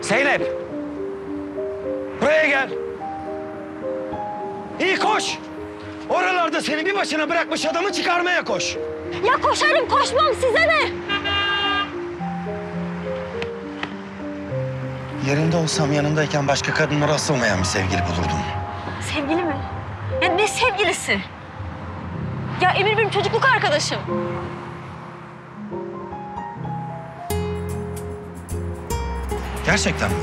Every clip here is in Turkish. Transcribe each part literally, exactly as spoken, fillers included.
Zeynep! Buraya gel. İyi koş. Oralarda seni bir başına bırakmış adamı çıkarmaya koş. Ya koşarım koşmam size ne? Yerinde olsam yanındayken başka kadınlara asılmayan bir sevgili bulurdum. Sevgili mi? Ya ne sevgilisi? Ya Emir benim çocukluk arkadaşım. Gerçekten mi?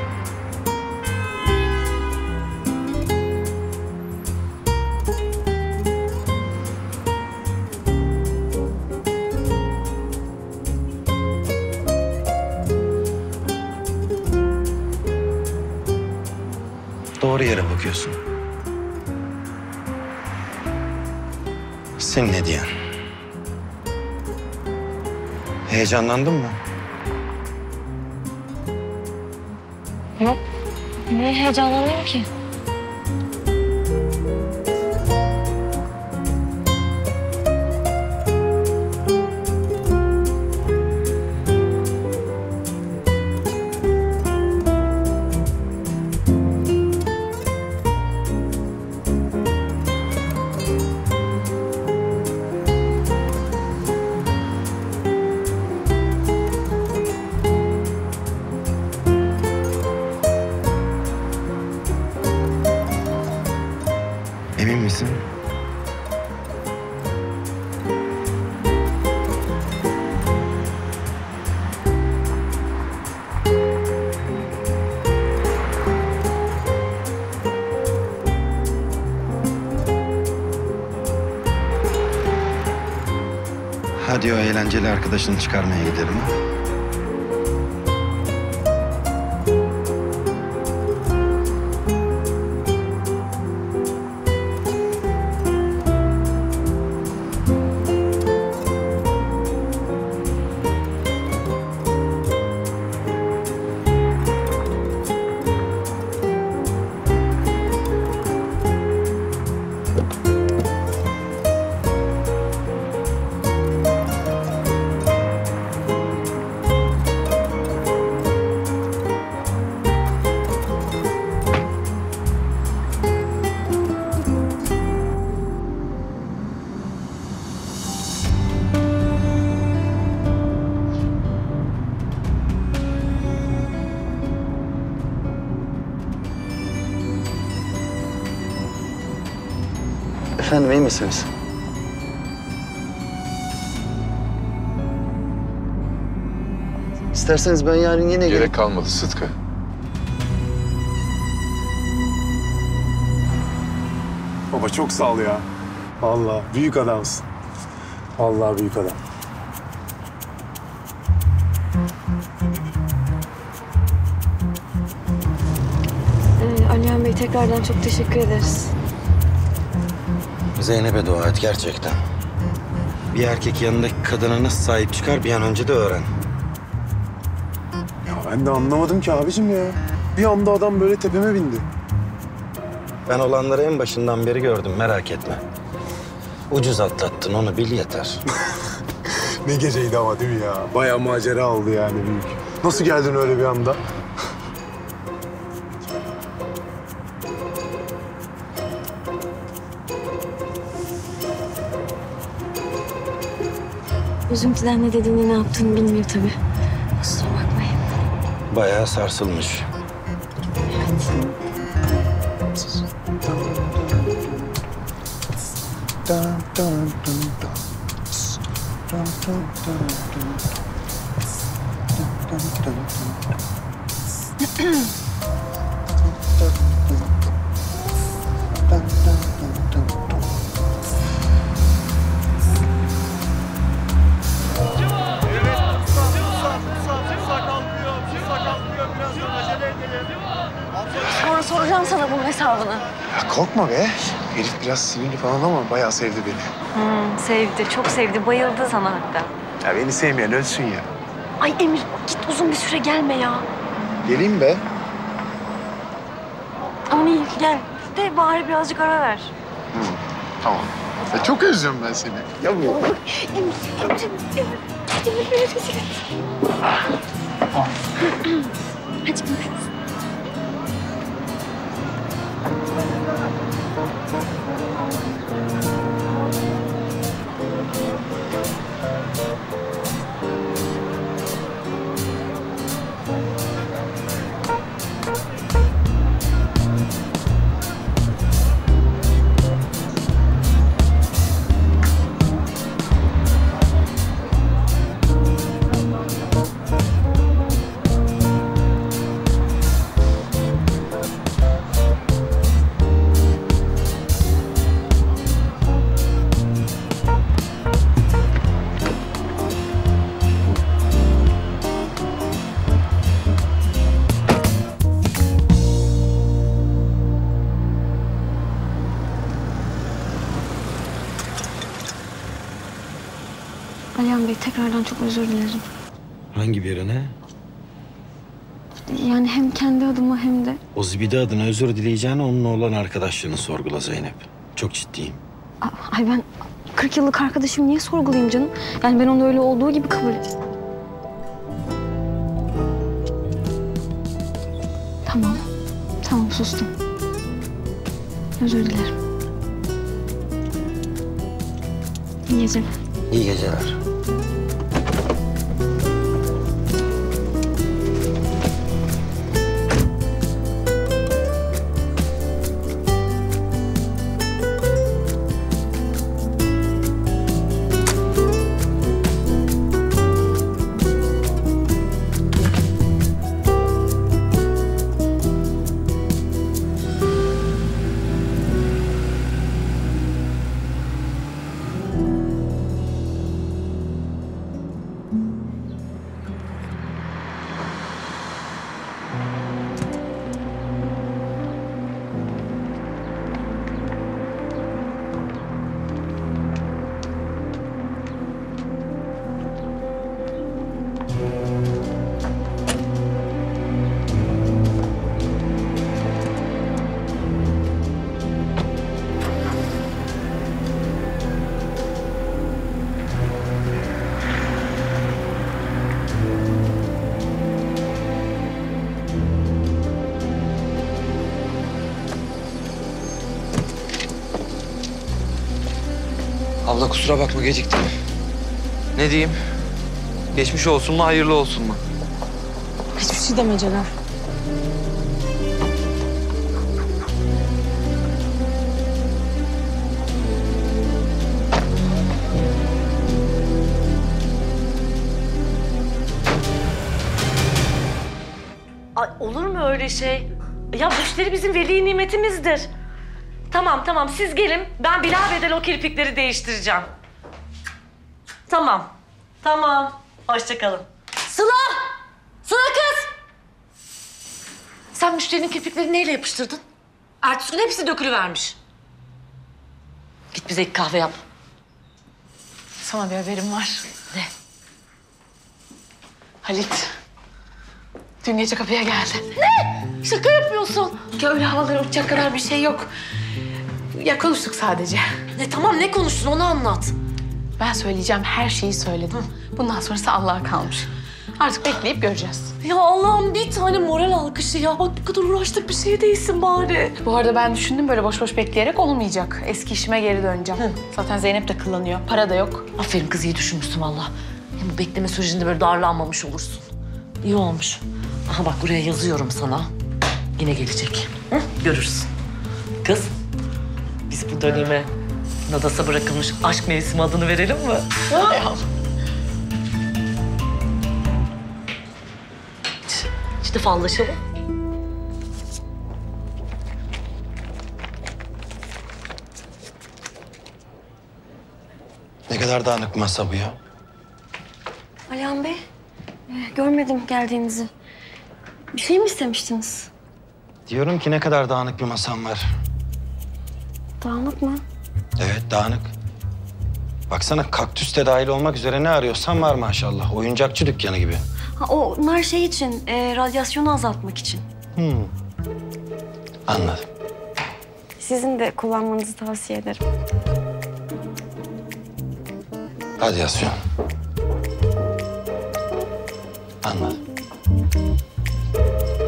Doğru yere bakıyorsun. Sen ne diyen? Heyecanlandın mı? Yok. Niye heyecanlanayım ki? Emin misin? Hadi o eğlenceli arkadaşını çıkarmaya gidelim. Efendim, iyi misiniz? İsterseniz ben yarın yine gelip... Gerek kalmadı Sıtkı. Baba çok sağ ol ya. Vallahi büyük adamsın. Vallahi büyük adam. Ee, Alihan Bey tekrardan çok teşekkür ederiz. Zeynep'e dua et gerçekten. Bir erkek yanındaki kadına nasıl sahip çıkar bir an önce de öğren. Ya ben de anlamadım ki abicim ya. Bir anda adam böyle tepeme bindi. Ben olanları en başından beri gördüm, merak etme. Ucuz atlattın, onu bil yeter. Ne geceydi ama değil mi ya? Bayağı macera oldu yani büyük. Nasıl geldin öyle bir anda? Üzüntüden ne dediğini, ne yaptığını bilmiyor tabii. Kusura bakmayın. Bayağı sarsılmış. Evet. Sonra soracağım sana bunun hesabını. Ya korkma be. Herif biraz sinirli falan ama bayağı sevdi beni. Hmm, sevdi, çok sevdi. Bayıldı sana hatta. Ya beni sevmeyen ölsün ya. Ay Emir, git uzun bir süre gelme ya. Geleyim be. Aman iyi, gel. De bari birazcık ara ver. Hı, tamam. Ya çok özlüyorum ben seni. Ya bu. Emir, Emir, Emir, Emir beni rezil et. Hadi görüşürüz. Alihan Bey, tekrardan çok özür dilerim. Hangi birine? Yani hem kendi adıma hem de... O zibidi adına özür dileyeceğine onunla olan arkadaşlığını sorgula Zeynep. Çok ciddiyim. Ay ben kırk yıllık arkadaşım niye sorgulayayım canım? Yani ben onu öyle olduğu gibi kabul edeyim. Tamam. Tamam, sustum. Özür dilerim. İyi geceler. İyi geceler. Abla kusura bakma geciktim. Ne diyeyim? Geçmiş olsun mu, hayırlı olsun mu? Hiçbir şey deme Celal. Ay, olur mu öyle şey? Ya müşteri bizim veli nimetimizdir. Tamam tamam, siz gelin. Ben bilabedel o kirpikleri değiştireceğim. Tamam. Tamam. Hoşça kalın. Sıla! Sıla kız! Sen müşterinin kirpiklerini neyle yapıştırdın? Ertesi gün hepsi dökülüvermiş. Git bize iki kahve yap. Sana bir haberim var. Ne? Halit dün gece kapıya geldi. Şaka yapıyorsun. Ya öyle havalara uçacak kadar bir şey yok. Ya konuştuk sadece. Ne tamam, ne konuştun onu anlat. Ben söyleyeceğim, her şeyi söyledim. Bundan sonrası Allah'a kalmış. Artık bekleyip göreceğiz. Ya Allah'ım, bir tane moral alkışı ya. Bak bu kadar uğraştık, bir şey değilsin bari. Bu arada ben düşündüm, böyle boş boş bekleyerek olmayacak. Eski işime geri döneceğim. Zaten Zeynep de kullanıyor. Para da yok. Aferin kız, iyi düşünmüşsün valla. Hem bu bekleme sürecinde böyle darlanmamış olursun. İyi olmuş. Aha bak, buraya yazıyorum sana. Yine gelecek. Hı? Görürsün. Kız, biz bu döneme Nadas'a bırakılmış aşk mevsimi adını verelim mi? Hay Allah. İşte fallaşalım. Ne kadar dağınık masa bu ya. Alihan Bey, e, görmedim geldiğinizi. Bir şey mi istemiştiniz? Diyorum ki ne kadar dağınık bir masam var. Dağınık mı? Evet, dağınık. Baksana, kaktüs de dahil olmak üzere ne arıyorsan var maşallah. Oyuncakçı dükkanı gibi. Ha, onlar şey için, e, radyasyonu azaltmak için. Hmm. Anladım. Sizin de kullanmanızı tavsiye ederim. Radyasyon. Anladım.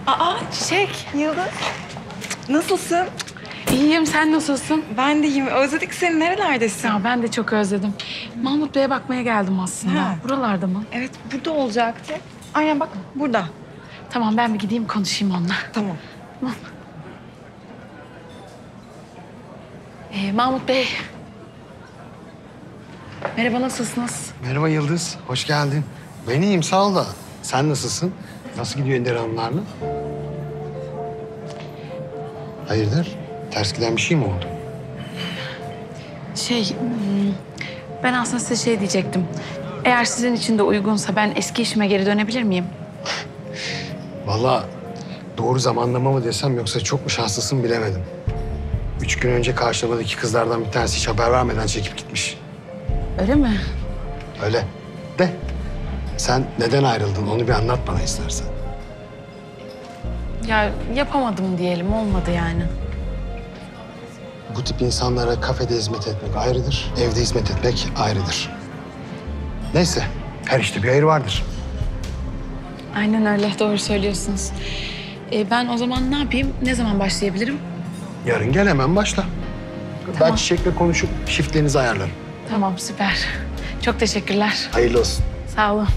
Aa Çiçek. Yıldız, nasılsın? İyiyim, sen nasılsın? Ben de iyiyim. Özledik seni. Nerelerdesin? Ya ben de çok özledim. Mahmut Bey'e bakmaya geldim aslında. Ha. Buralarda mı? Evet, burada olacaktı. Aynen bak, burada. Tamam, ben bir gideyim konuşayım onunla. Tamam. Ee, Mahmut Bey. Merhaba, nasılsınız? Merhaba Yıldız, hoş geldin. Ben iyiyim, sağ ol da. Sen nasılsın? Nasıl gidiyor Ender Hanımlarla? Hayırdır? Ters giden bir şey mi oldu? Şey, hmm, ben aslında size şey diyecektim. Eğer sizin için de uygunsa ben eski işime geri dönebilir miyim? Vallahi doğru zamanlama mı desem yoksa çok mu şanslısın bilemedim. Üç gün önce karşılamadaki kızlardan bir tanesi hiç haber vermeden çekip gitmiş. Öyle mi? Öyle. De sen neden ayrıldın onu bir anlat bana istersen. Ya yapamadım diyelim, olmadı yani. Bu tip insanlara kafede hizmet etmek ayrıdır, evde hizmet etmek ayrıdır. Neyse, her işte bir hayır vardır. Aynen öyle, doğru söylüyorsunuz. Ee, ben o zaman ne yapayım, ne zaman başlayabilirim? Yarın gel hemen başla. Ben Tamam. Çiçek'le konuşup shiftlerinizi ayarlarım. Tamam, süper. Çok teşekkürler. Hayırlı olsun. Sağ olun.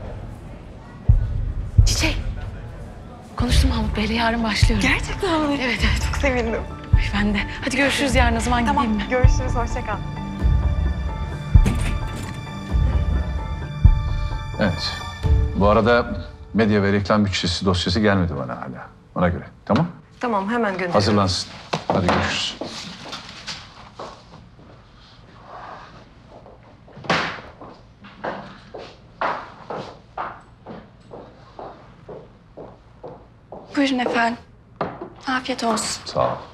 Çiçek. Konuştum Mahmut Bey'le, yarın başlıyorum. Gerçekten mi? Evet, evet. Çok sevindim. Ay, ben de. Hadi görüşürüz yarın, o zaman Tamam, gideyim mi? görüşürüz. Hoşça kal. Evet. Bu arada medya ve reklam bütçesi dosyası gelmedi bana hala. Ona göre. Tamam? Tamam, hemen gönderiyorum. Hazırlansın. Hadi görüşürüz. Buyurun efendim. Afiyet olsun. Sağ ol.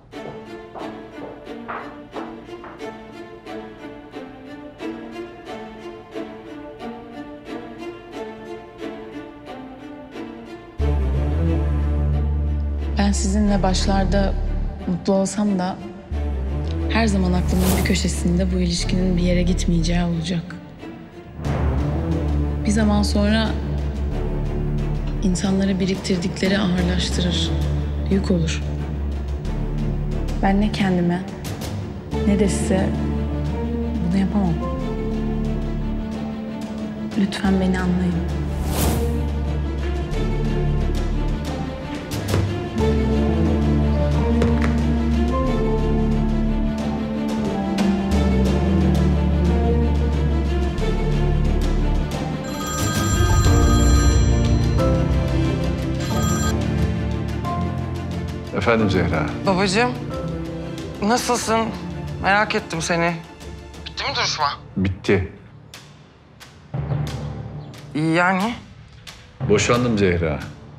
Ben sizinle başlarda mutlu olsam da her zaman aklımın bir köşesinde bu ilişkinin bir yere gitmeyeceği olacak. Bir zaman sonra insanları biriktirdikleri ağırlaştırır, yük olur. Ben ne kendime ne de size bunu yapamam. Lütfen beni anlayın. Efendim Zehra. Babacığım, nasılsın? Merak ettim seni. Bitti mi duruşma? Bitti. İyi yani. Boşandım Zehra.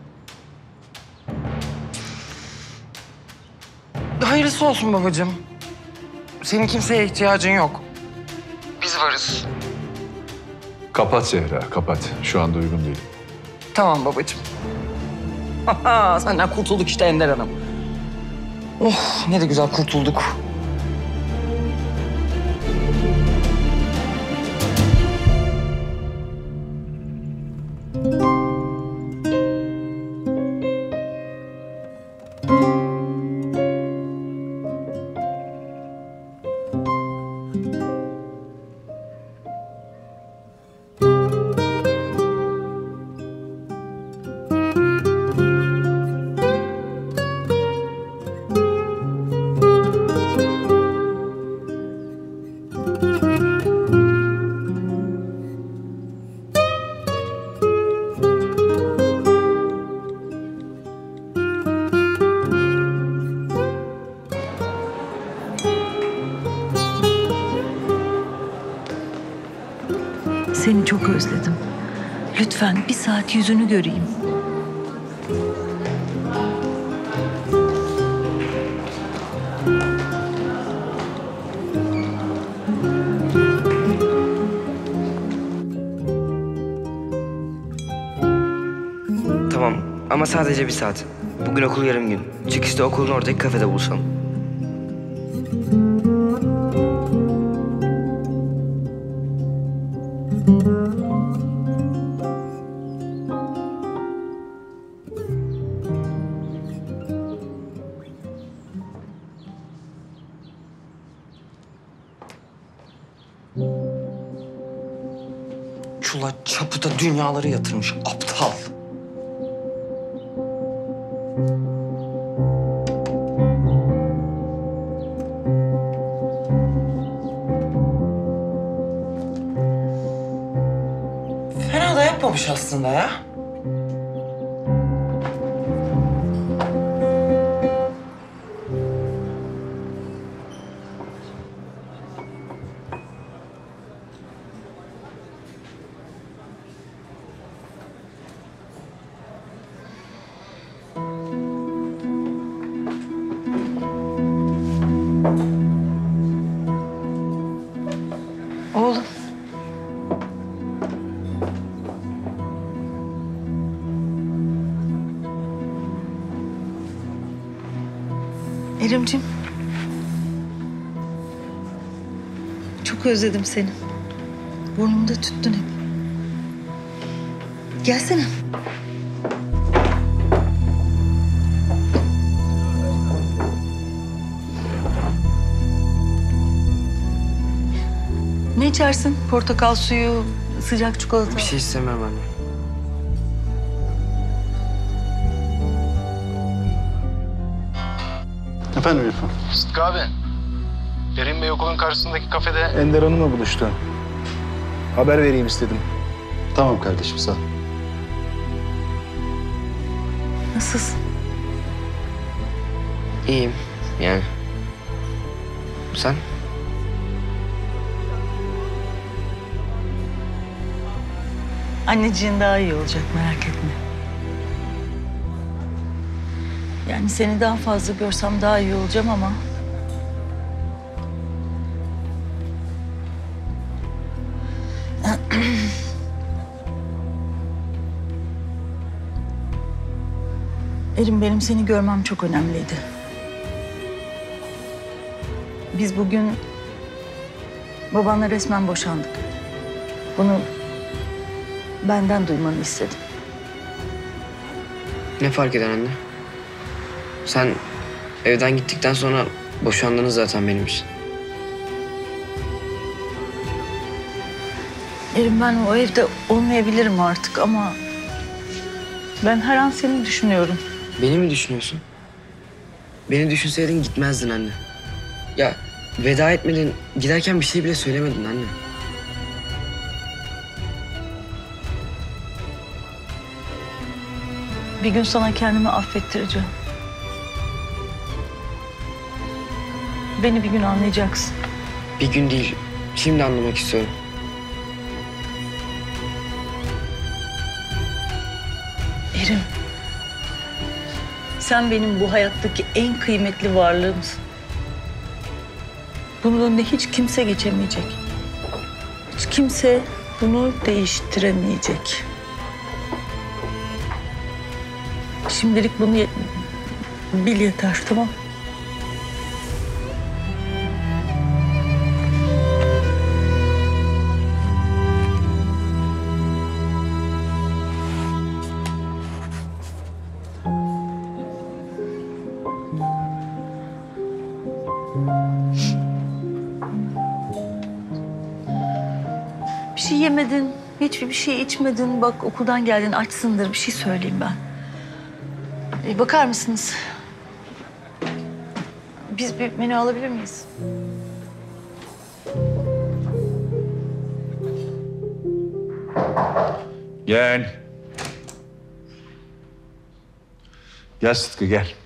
Hayırlısı olsun babacığım. Senin kimseye ihtiyacın yok. Biz varız. Kapat Zehra, kapat. Şu anda uygun değil. Tamam babacığım. Senden kurtulduk işte Ender Hanım. Oh, ne de güzel kurtulduk. Seni çok özledim. Lütfen bir saat yüzünü göreyim. Tamam ama sadece bir saat. Bugün okul yarım gün. Çıkışta okulun oradaki kafede buluşalım. Allah çaputa dünyaları yatırmış aptal. Fena da yapmamış aslında ya. Oğlum. Erimcim. Çok özledim seni. Burnumda tüttün hep. Gelsene. Ne içersin? Portakal suyu, sıcak çikolata. Bir şey istemem anne. Efendim İrfan? Sıtkı abi. Erin Bey okulun karşısındaki kafede... Ender Hanım'la buluştu. Haber vereyim istedim. Tamam kardeşim, sağ ol. Nasılsın? İyiyim yani. Sen? Anneciğin daha iyi olacak, merak etme. Yani seni daha fazla görsem daha iyi olacağım ama... Erim, benim seni görmem çok önemliydi. Biz bugün babanla resmen boşandık. Bunu benden duymanı istedim. Ne fark eder anne? Sen evden gittikten sonra boşandınız zaten benim için. Erim, ben o evde olmayabilirim artık ama... ben her an seni düşünüyorum. Beni mi düşünüyorsun? Beni düşünseydin gitmezdin anne. Ya veda etmedin, giderken bir şey bile söylemedin anne. Bir gün sana kendimi affettireceğim. Beni bir gün anlayacaksın. Bir gün değil, şimdi anlamak istiyorum. Erim, sen benim bu hayattaki en kıymetli varlığımsın. Bunun önüne hiç kimse geçemeyecek. Hiç kimse bunu değiştiremeyecek. Şimdilik bunu ye- bil yeter, tamam? Bir şey yemedin, hiçbir bir şey içmedin. Bak okuldan geldin, açsındır. Bir şey söyleyeyim ben. Ee, bakar mısınız? Biz bir menü alabilir miyiz? Gel. Gel Sıtkı, gel.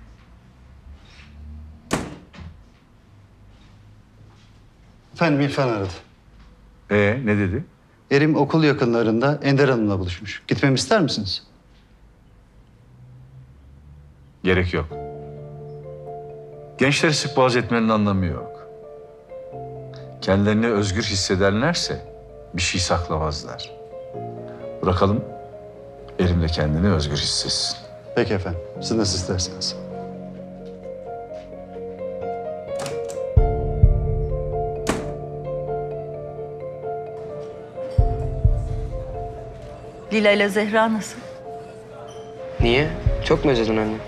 Efendim İrfan aradı. Ee, ne dedi? Erim okul yakınlarında Ender Hanım'la buluşmuş. Gitmemi ister misiniz? Gerek yok. Gençleri sık boğaz etmenin anlamı yok. Kendilerini özgür hissederlerse bir şey saklamazlar. Bırakalım, Erim de kendini özgür hissetsin. Peki efendim. Siz nasıl isterseniz. Lila ile Zehra nasıl? Niye? Çok mu özledin anne?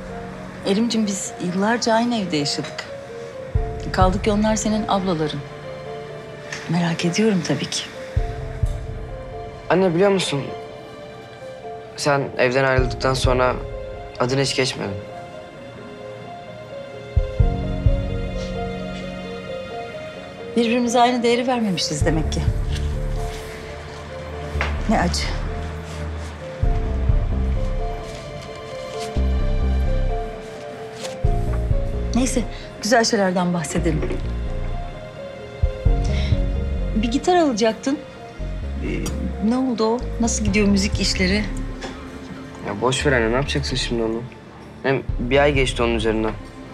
Erimciğim, biz yıllarca aynı evde yaşadık. Kaldık ki onlar senin ablaların. Merak ediyorum tabii ki. Anne biliyor musun? Sen evden ayrıldıktan sonra adını hiç geçmedin. Birbirimize aynı değeri vermemişiz demek ki. Ne acı. Neyse, güzel şeylerden bahsedelim. Bir gitar alacaktın. Ee, ne oldu o? Nasıl gidiyor müzik işleri? Ya boş ver anne, ne yapacaksın şimdi onu? Hem bir ay geçti onun üzerinden.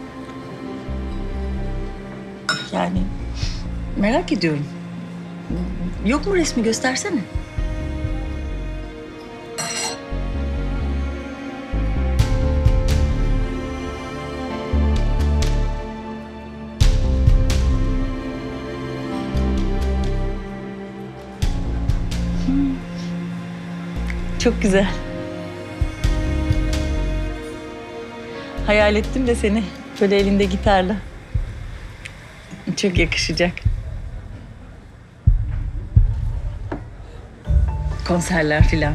Yani merak ediyorum. Yok mu resmi, göstersene. Hmm. Çok güzel. Hayal ettim de seni böyle elinde gitarla. Çok yakışacak. Konserler filan.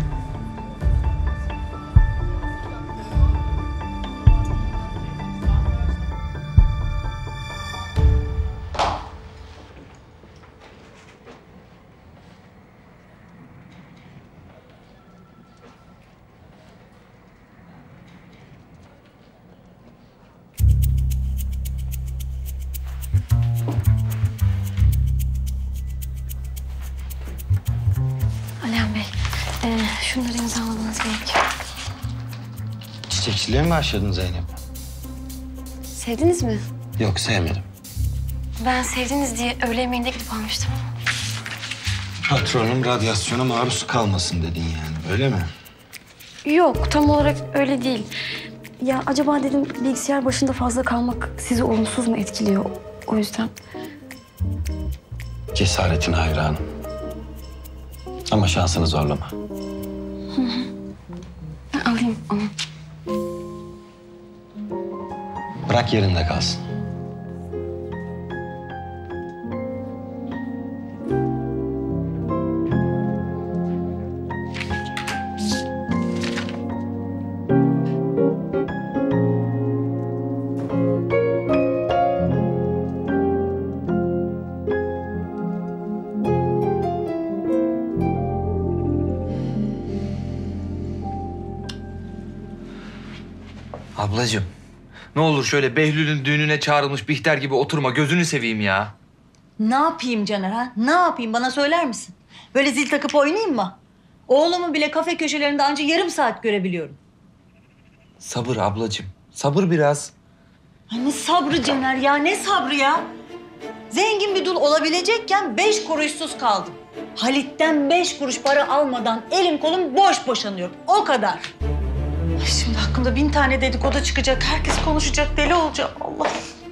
Alihan Bey, e, şunları imzalamanız gerekiyor. Çiçekçiliğe mi başladın Zeynep? Sevdiniz mi? Yok, sevmedim. Ben sevdiniz diye öğle yemeğinde gidip almıştım. Patronum radyasyona maruz kalmasın dedin yani, öyle mi? Yok, tam olarak öyle değil. Ya acaba dedim bilgisayar başında fazla kalmak sizi olumsuz mu etkiliyor? O yüzden. Cesaretine hayranım. Ama şansını zorlama. Hı hı. Ben alayım onu. Bırak yerinde kalsın. Ablacığım, ne olur şöyle Behlül'ün düğününe çağrılmış Bihter gibi oturma, gözünü seveyim ya. Ne yapayım Caner ha? Ne yapayım, bana söyler misin? Böyle zil takıp oynayayım mı? Oğlumu bile kafe köşelerinde anca yarım saat görebiliyorum. Sabır ablacığım, sabır biraz. Ay ne sabrı Caner ya, ne sabrı ya? Zengin bir dul olabilecekken beş kuruşsuz kaldım. Halit'ten beş kuruş para almadan elim kolum boş boşanıyorum. O kadar. Ay şimdi hakkımda bin tane dedikodu çıkacak. Herkes konuşacak, deli olacağım. Allah.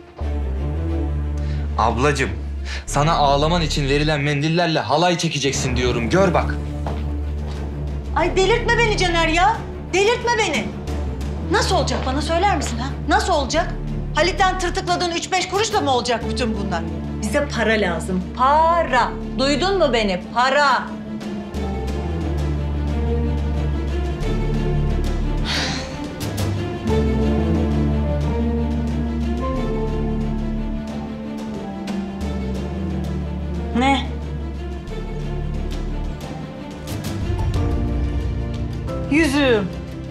Ablacığım, sana ağlaman için verilen mendillerle halay çekeceksin diyorum. Gör bak. Ay delirtme beni Caner ya. Delirtme beni. Nasıl olacak, bana söyler misin ha? Nasıl olacak? Halit'ten tırtıkladığın üç beş kuruşla mı olacak bütün bunlar? Bize para lazım. Para. Duydun mu beni? Para. Ne? Yüzüğüm.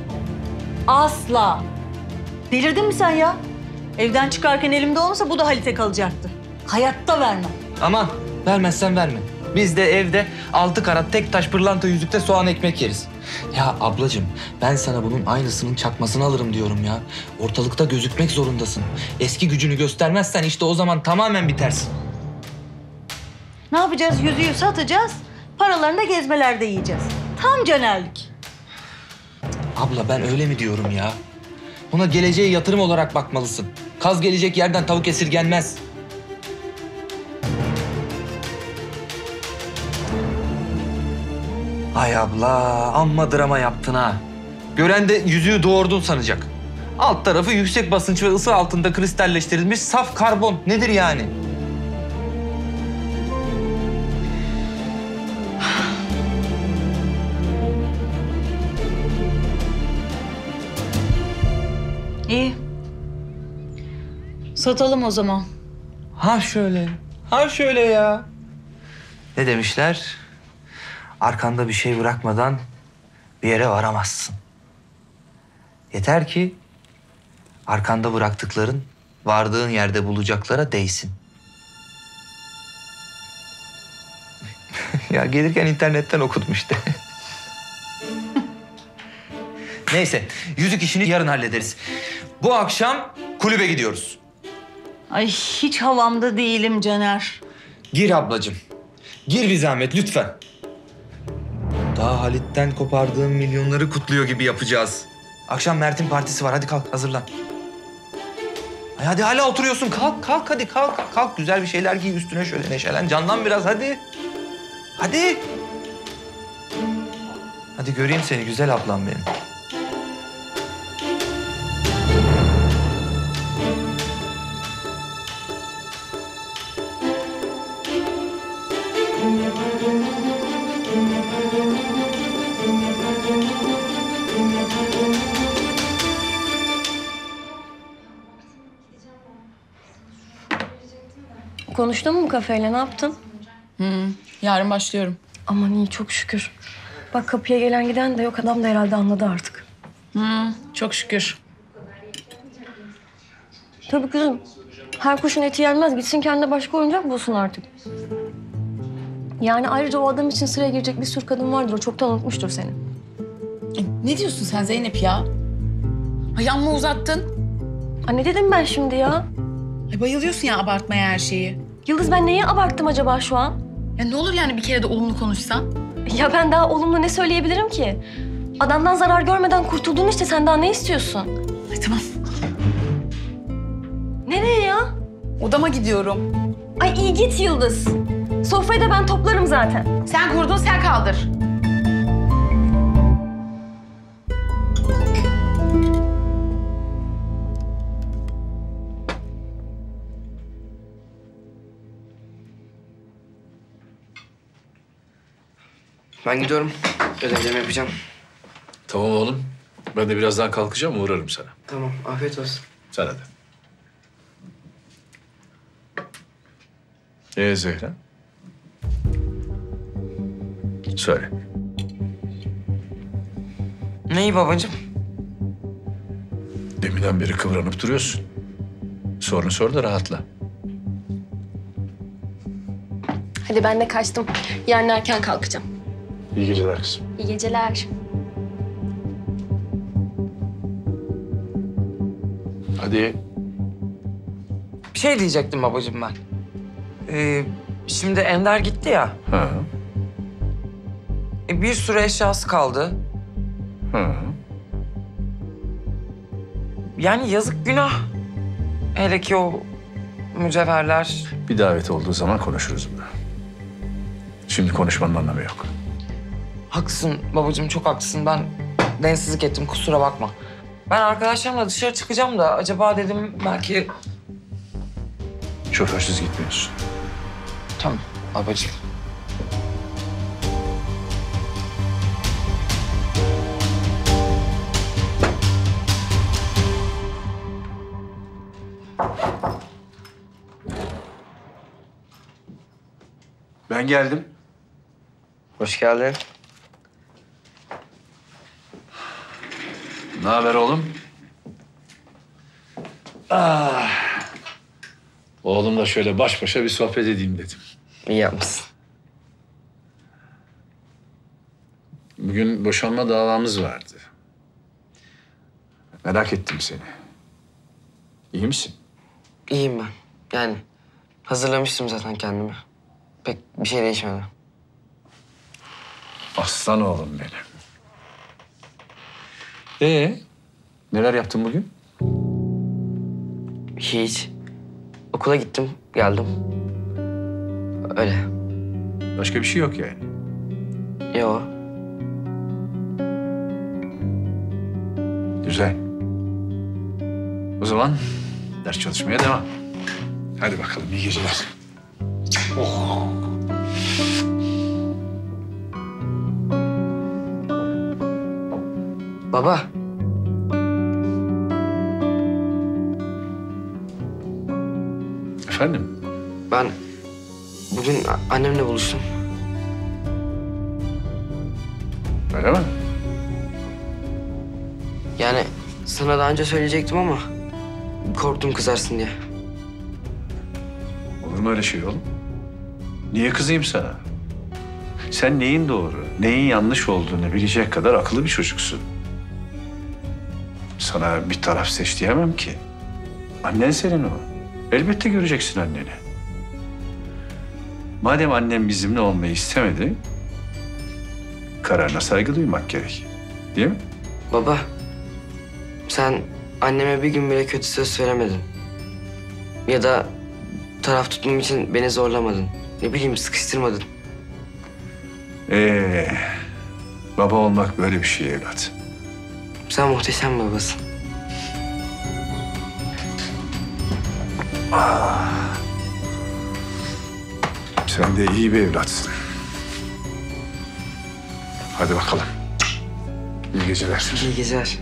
Asla. Delirdin mi sen ya? Evden çıkarken elimde olmasa bu da Halit'e kalacaktı. Hayatta vermem. Aman, vermezsen verme. Biz de evde altı karat tek taş pırlanta yüzükte soğan ekmek yeriz. Ya ablacığım, ben sana bunun aynısının çakmasını alırım diyorum ya. Ortalıkta gözükmek zorundasın. Eski gücünü göstermezsen işte o zaman tamamen bitersin. Ne yapacağız? Yüzüğü satacağız. Paralarını da gezmelerde yiyeceğiz. Tam Canerlik. Abla ben öyle mi diyorum ya? Buna geleceğe yatırım olarak bakmalısın. Kaz gelecek yerden tavuk esirgenmez. Ay abla, amma drama yaptın ha. Gören de yüzüğü doğurdun sanacak. Alt tarafı yüksek basınç ve ısı altında kristalleştirilmiş saf karbon. Nedir yani? İyi. Satalım o zaman. Ha şöyle, ha şöyle ya. Ne demişler? Arkanda bir şey bırakmadan bir yere varamazsın. Yeter ki arkanda bıraktıkların vardığın yerde bulacaklara değsin. Ya gelirken internetten okudum işte. Neyse, yüzük işini yarın hallederiz. Bu akşam kulübe gidiyoruz. Ay hiç havamda değilim Caner. Gir ablacığım. Gir bir zahmet lütfen. Daha Halit'ten kopardığım milyonları kutluyor gibi yapacağız. Akşam Mert'in partisi var. Hadi kalk hazırlan. Ay hadi hala oturuyorsun. Kalk kalk hadi kalk. Kalk güzel bir şeyler giy üstüne şöyle neşelen. Canlan biraz hadi. Hadi. Hadi göreyim seni güzel ablam benim. Konuştun mu kafeyle? Ne yaptın? Hı, yarın başlıyorum. Aman iyi çok şükür. Bak kapıya gelen giden de yok. Adam da herhalde anladı artık. Hı, çok şükür. Tabii kızım. Her kuşun eti yenmez. Gitsin kendine başka oyuncak bulsun artık. Yani ayrıca o adam için sıraya girecek bir sürü kadın vardır. O çoktan unutmuştur seni. E, ne diyorsun sen Zeynep ya? Ay amma uzattın. Ay ne dedim ben şimdi ya? Ay bayılıyorsun ya abartmaya her şeyi. Yıldız ben neyi abarttım acaba şu an? Ya ne olur yani bir kere de olumlu konuşsan? Ya ben daha olumlu ne söyleyebilirim ki? Adamdan zarar görmeden kurtuldun işte. Sen daha ne istiyorsun? Ay tamam. Nereye ya? Odama gidiyorum. Ay iyi git Yıldız. Sofrayı da ben toplarım zaten. Sen kurdun sen kaldır. Ben gidiyorum. Ödevlerimi yapacağım. Tamam oğlum. Ben de birazdan kalkacağım, uğrarım sana. Tamam, afiyet olsun. Sana da. Ee Zehra? Söyle. Neyi babacığım? Deminden beri kıvranıp duruyorsun. Sorunu sor da rahatla. Hadi ben de kaçtım. Yarın erken kalkacağım. İyi geceler kızım. İyi geceler. Hadi. Bir şey diyecektim babacığım ben. Ee, şimdi Ender gitti ya. Ha. E, bir sürü eşyası kaldı. Ha. Yani yazık günah. Hele ki o mücevherler. Bir davet olduğu zaman konuşuruz bunu. Şimdi konuşmanın anlamı yok. Haklısın babacığım, çok haklısın. Ben densizlik ettim, kusura bakma. Ben arkadaşlarımla dışarı çıkacağım da acaba dedim belki... Şoförsüz gitmiyorsun. Tamam babacığım. Ben geldim. Hoş geldin. Ne haber oğlum? Ah. Oğlumla şöyle baş başa bir sohbet edeyim dedim. İyi yapmışsın. Bugün boşanma davamız vardı. Merak ettim seni. İyi misin? İyiyim ben. Yani hazırlamıştım zaten kendimi. Pek bir şey değişmedi. Aslan oğlum benim. Ee, neler yaptın bugün? Hiç. Okula gittim, geldim. Öyle. Başka bir şey yok yani. Yo. Güzel. O zaman ders çalışmaya devam. Hadi bakalım, iyi geceler. Oh. Baba. Efendim? Ben bugün a- annemle buluştum. Öyle mi? Yani sana daha önce söyleyecektim ama korktum kızarsın diye. Olur mu öyle şey oğlum? Niye kızayım sana? Sen neyin doğru, neyin yanlış olduğunu bilecek kadar akıllı bir çocuksun. Sana bir taraf seç diyemem ki. Annen senin o. Elbette göreceksin anneni. Madem annem bizimle olmayı istemedi, kararına saygı duymak gerek. Değil mi? Baba, sen anneme bir gün bile kötü söz söylemedin. Ya da taraf tutmam için beni zorlamadın. Ne bileyim sıkıştırmadın. Ee, baba olmak böyle bir şey evlat. Sen muhteşem babasın. Ah. Sen de iyi bir evlatsın. Hadi bakalım. İyi geceler. İyi geceler.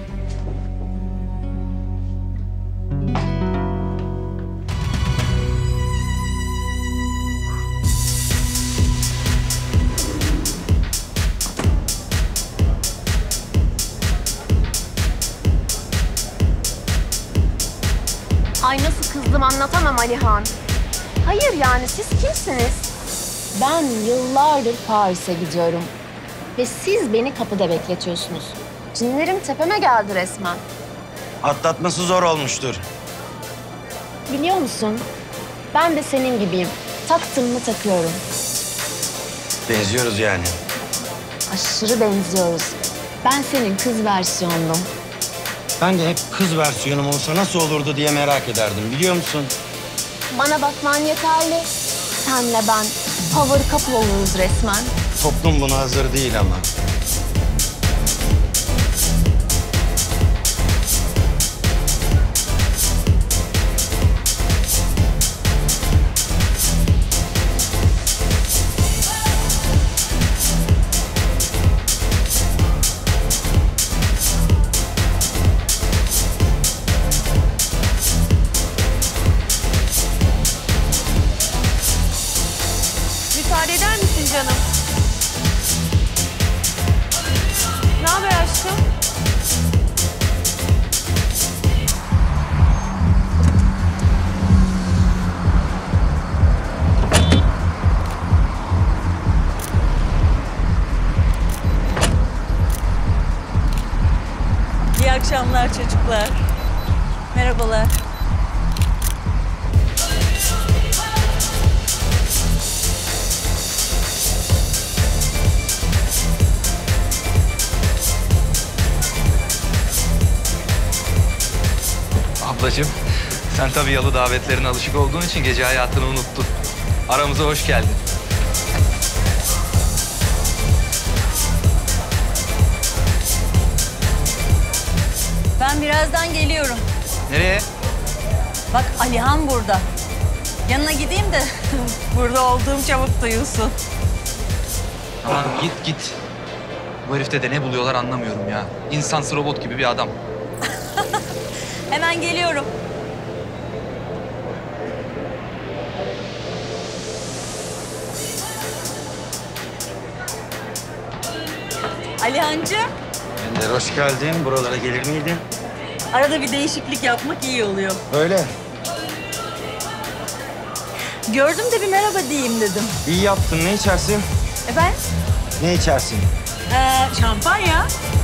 Ay nasıl kızdım anlatamam Alihan. Hayır yani siz kimsiniz? Ben yıllardır Paris'e gidiyorum. Ve siz beni kapıda bekletiyorsunuz. Cinlerim tepeme geldi resmen. Atlatması zor olmuştur. Biliyor musun? Ben de senin gibiyim. Taktım mı takıyorum. Benziyoruz yani. Aşırı benziyoruz. Ben senin kız versiyonum. Ben de hep kız versiyonum olsa nasıl olurdu diye merak ederdim biliyor musun? Bana bakman yeterli. Senle ben power couple oluruz resmen. Toplum buna hazır değil ama. Müsaade eder misin canım? Ne haber aşkım? İyi akşamlar çocuklar. Merhabalar. Ablacığım, sen tabii yalı davetlerine alışık olduğun için gece hayatını unuttun. Aramıza hoş geldin. Ben birazdan geliyorum. Nereye? Bak Alihan burada. Yanına gideyim de burada olduğum çabuk duyulsun. Aman git git. Bu herifte de ne buluyorlar anlamıyorum ya. İnsansı robot gibi bir adam. Hemen geliyorum. Alihancığım, Ender hoş geldin. Buralara gelir miydin? arada bir değişiklik yapmak iyi oluyor. Öyle. Gördüm de bir merhaba diyeyim dedim. İyi yaptın. Ne içersin? Efendim? Ne içersin? Ee, şampanya.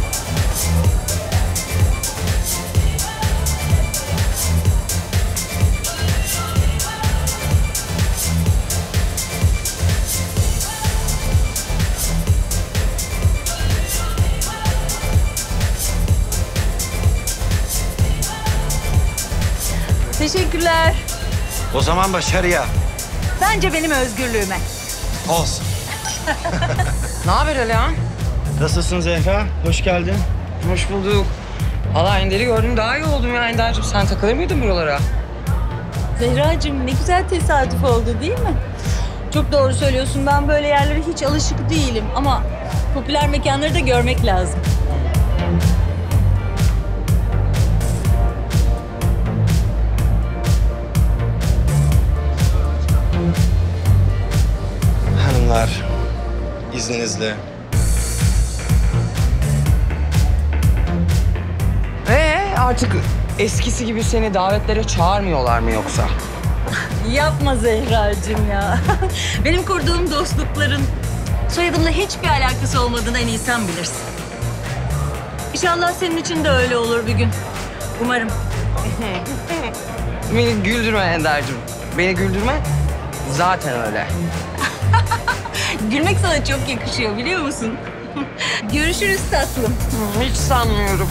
Teşekkürler. O zaman başarıya. Bence benim özgürlüğüme. Olsun. Ne haber Alihan? Nasılsın Zehra? Hoş geldin. Hoş bulduk. Valla Ender'i gördüm daha iyi oldum ya Ender'cim. Sen takılır mıydın buralara? Zehracığım ne güzel tesadüf oldu değil mi? Çok doğru söylüyorsun. Ben böyle yerlere hiç alışık değilim ama popüler mekanları da görmek lazım. hanımlar, izninizle. Ee artık eskisi gibi seni davetlere çağırmıyorlar mı yoksa? Yapma Zehracığım ya. Benim kurduğum dostlukların soyadımla hiçbir alakası olmadığını en iyi sen bilirsin. İnşallah senin için de öyle olur bir gün. Umarım. Beni güldürme Ender'cim. Beni güldürme. Zaten öyle. Gülmek sana çok yakışıyor biliyor musun? Görüşürüz tatlım. Hiç sanmıyorum.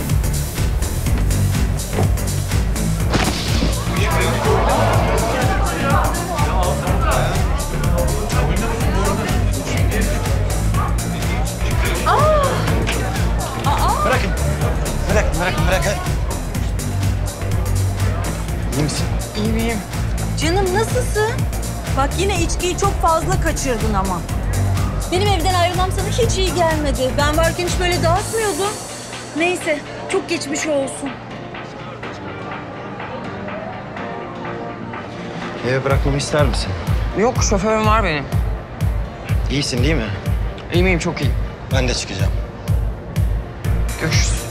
Bırakın. Bırakın, bırakın, bırakın. İyi misin? İyi miyim? Canım nasılsın? Bak yine içkiyi çok fazla kaçırdın ama. Benim evden ayrılmam sana hiç iyi gelmedi. Ben varken hiç böyle dağıtmıyordum. Neyse, çok geçmiş olsun. Eve bırakmamı ister misin? Yok, şoförüm var benim. İyisin değil mi? İyi miyim? Çok iyi. Ben de çıkacağım. Görüşürüz.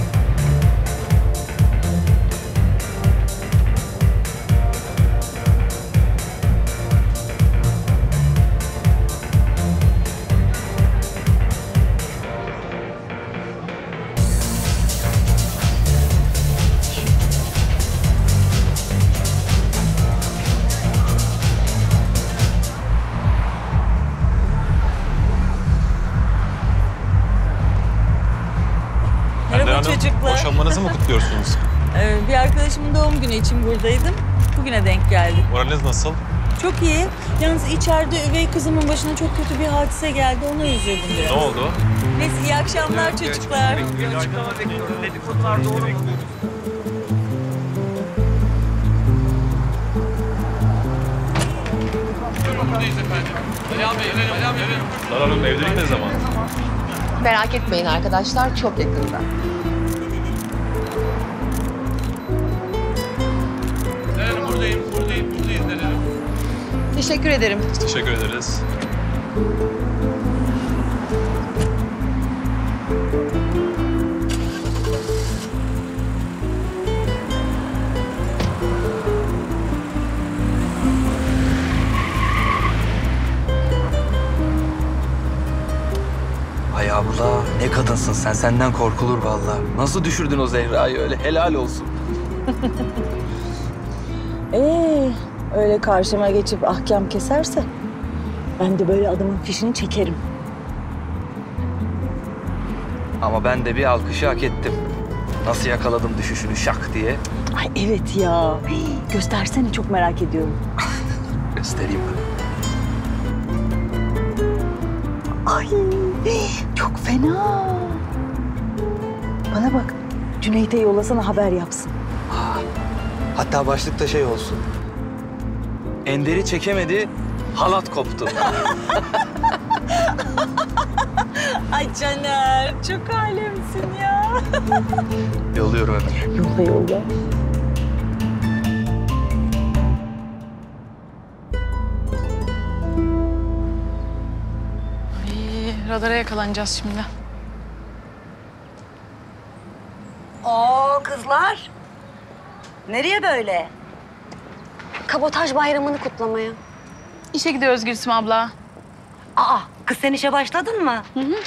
Merhaba çocuklar. Boşanmanızı mı kutluyorsunuz? Ee, bir arkadaşımın doğum günü için buradaydım. Bugüne denk geldik. Moraliniz nasıl? Çok iyi. Yalnız içeride üvey kızımın başına çok kötü bir hadise geldi. Ona üzüldüm biraz. Ne oldu? Neyse iyi akşamlar çocuklar. Dedikodular doğru mu? Buradayız efendim. Alihan Bey, Alihan Bey. Lara Hanım evlilik ne zaman? Merak etmeyin arkadaşlar, çok yakında. Neler buradayım, buradayım, buradayız neler. Teşekkür ederim. Biz teşekkür ederiz. Ay abla ne kadınsın sen. Senden korkulur vallahi. Nasıl düşürdün o Zehra'yı öyle? Helal olsun. Ee, öyle karşıma geçip ahkam keserse ben de böyle adamın fişini çekerim. Ama ben de bir alkışı hak ettim. Nasıl yakaladım düşüşünü şak diye. Ay evet ya. Hii, göstersene çok merak ediyorum. Göstereyim ben. Ay çok fena. Bana bak Cüneyt'e yollasana haber yapsın. Hatta başlıkta şey olsun. Ender'i çekemedi, halat koptu. Ay Caner çok alemsin ya. Yolluyorum hemen. Yolla yolla. Ay, radara yakalanacağız şimdi. Oo kızlar. Nereye böyle? Kabotaj bayramını kutlamaya. İşe gidiyoruz Gülsüm abla. Aa kız sen işe başladın mı? Hı hı.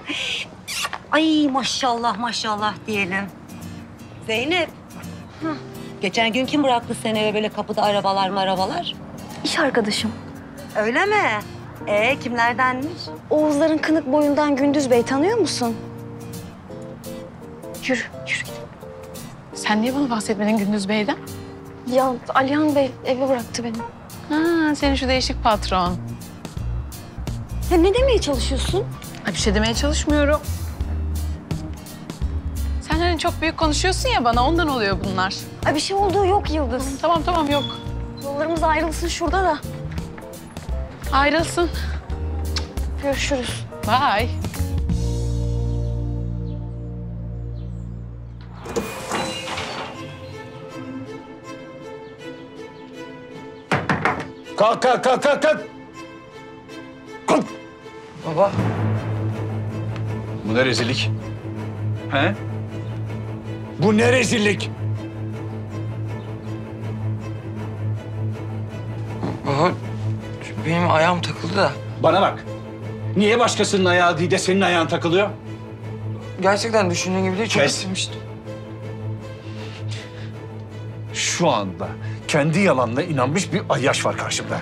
Ay maşallah maşallah diyelim. Zeynep. Hı. Geçen gün kim bıraktı seni eve böyle kapıda arabalar mı arabalar? İş arkadaşım. Öyle mi? Ee kimlerdenmiş? Oğuzların kınık boyundan Gündüz Bey tanıyor musun? Yürü, yürü git. Sen niye bana bahsetmedin Gündüz Bey'den? Ya Alihan Bey eve bıraktı beni. Ha, senin şu değişik patron. Ya ne demeye çalışıyorsun? Ay, bir şey demeye çalışmıyorum. Sen hani çok büyük konuşuyorsun ya bana, ondan oluyor bunlar. Ay bir şey olduğu yok Yıldız. Tamam tamam yok. Yollarımız ayrılsın şurada da. Ayrılsın. Görüşürüz. Bye. Kalk kalk kalk kalk kalk. Baba. Bu ne rezillik? He? Bu ne rezillik? Baba benim ayağım takıldı da. Bana bak. Niye başkasının ayağı değil de senin ayağın takılıyor? Gerçekten düşündüğün gibi değil. Çok Kes. istemiştim. Şu anda kendi yalanına inanmış bir ayyaş var karşımda.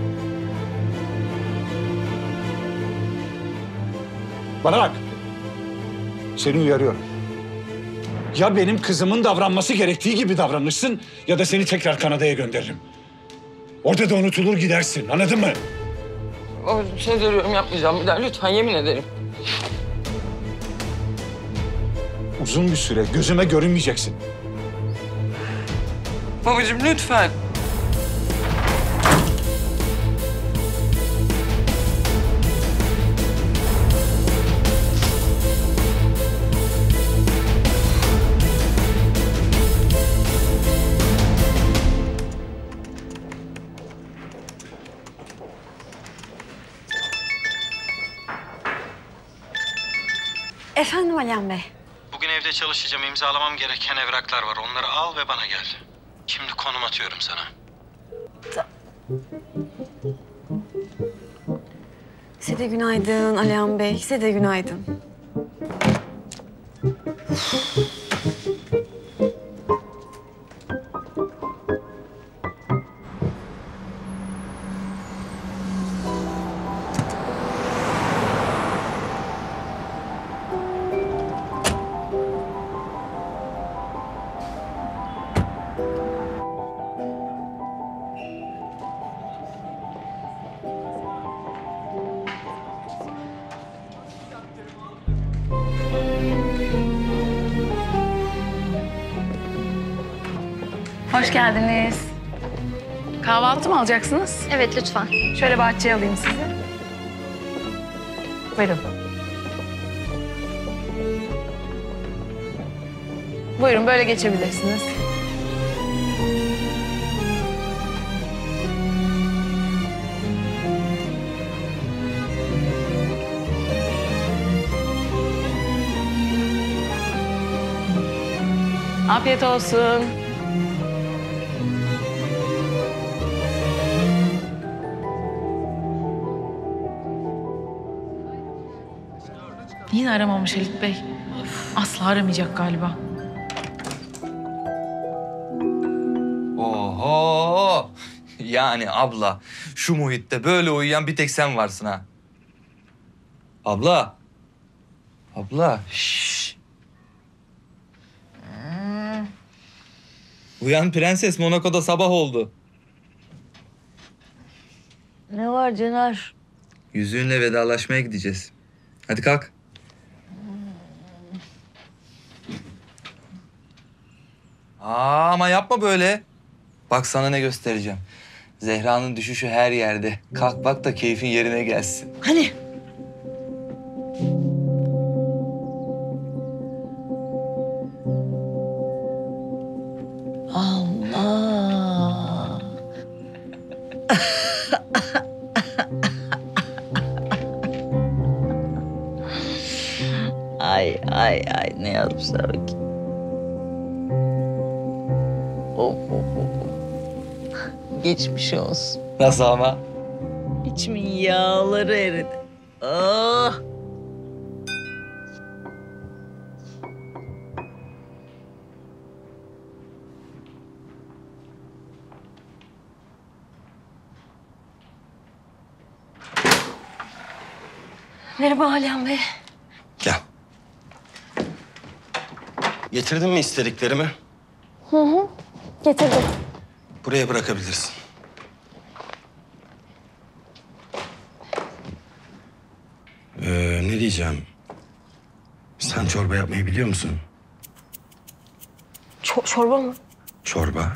Bana bak. Seni uyarıyorum. Ya benim kızımın davranması gerektiği gibi davranırsın ya da seni tekrar Kanada'ya gönderirim. Orada da unutulur gidersin. Anladın mı? Babacığım söz veriyorum yapmayacağım bir daha. Lütfen yemin ederim. Uzun bir süre gözüme görünmeyeceksin. Babacığım lütfen. Efendim Alihan Bey. Bugün evde çalışacağım. İmzalamam gereken evraklar var. Onları al ve bana gel. Şimdi konum atıyorum sana. Size de günaydın Alihan Bey. Size de günaydın. Hoş geldiniz. Kahvaltı mı alacaksınız? Evet lütfen. Şöyle bahçeye alayım sizi. Buyurun. Buyurun böyle geçebilirsiniz. Afiyet olsun. Yine aramamış Halit Bey. Asla aramayacak galiba. Oho! Yani abla, şu muhitte böyle uyuyan bir tek sen varsın ha. Abla. Abla, şşş. Hmm. Uyan prenses, Monaco'da sabah oldu. Ne var Caner? Yüzüğünle vedalaşmaya gideceğiz. Hadi kalk. Aa, ama yapma böyle. Bak sana ne göstereceğim. Zehra'nın düşüşü her yerde. Kalk bak da keyfin yerine gelsin. Hani? Allah. Ay ay ay ne yazmışlar bakayım. Of of of. Geçmiş olsun. Nasıl ama? İçimin yağları eridi. Ah. Merhaba Alihan Bey. Gel. Getirdin mi istediklerimi? Hı hı. Getirdim. Buraya bırakabilirsin. Ee, ne diyeceğim? Sen çorba yapmayı biliyor musun? Ço- çorba mı? Çorba.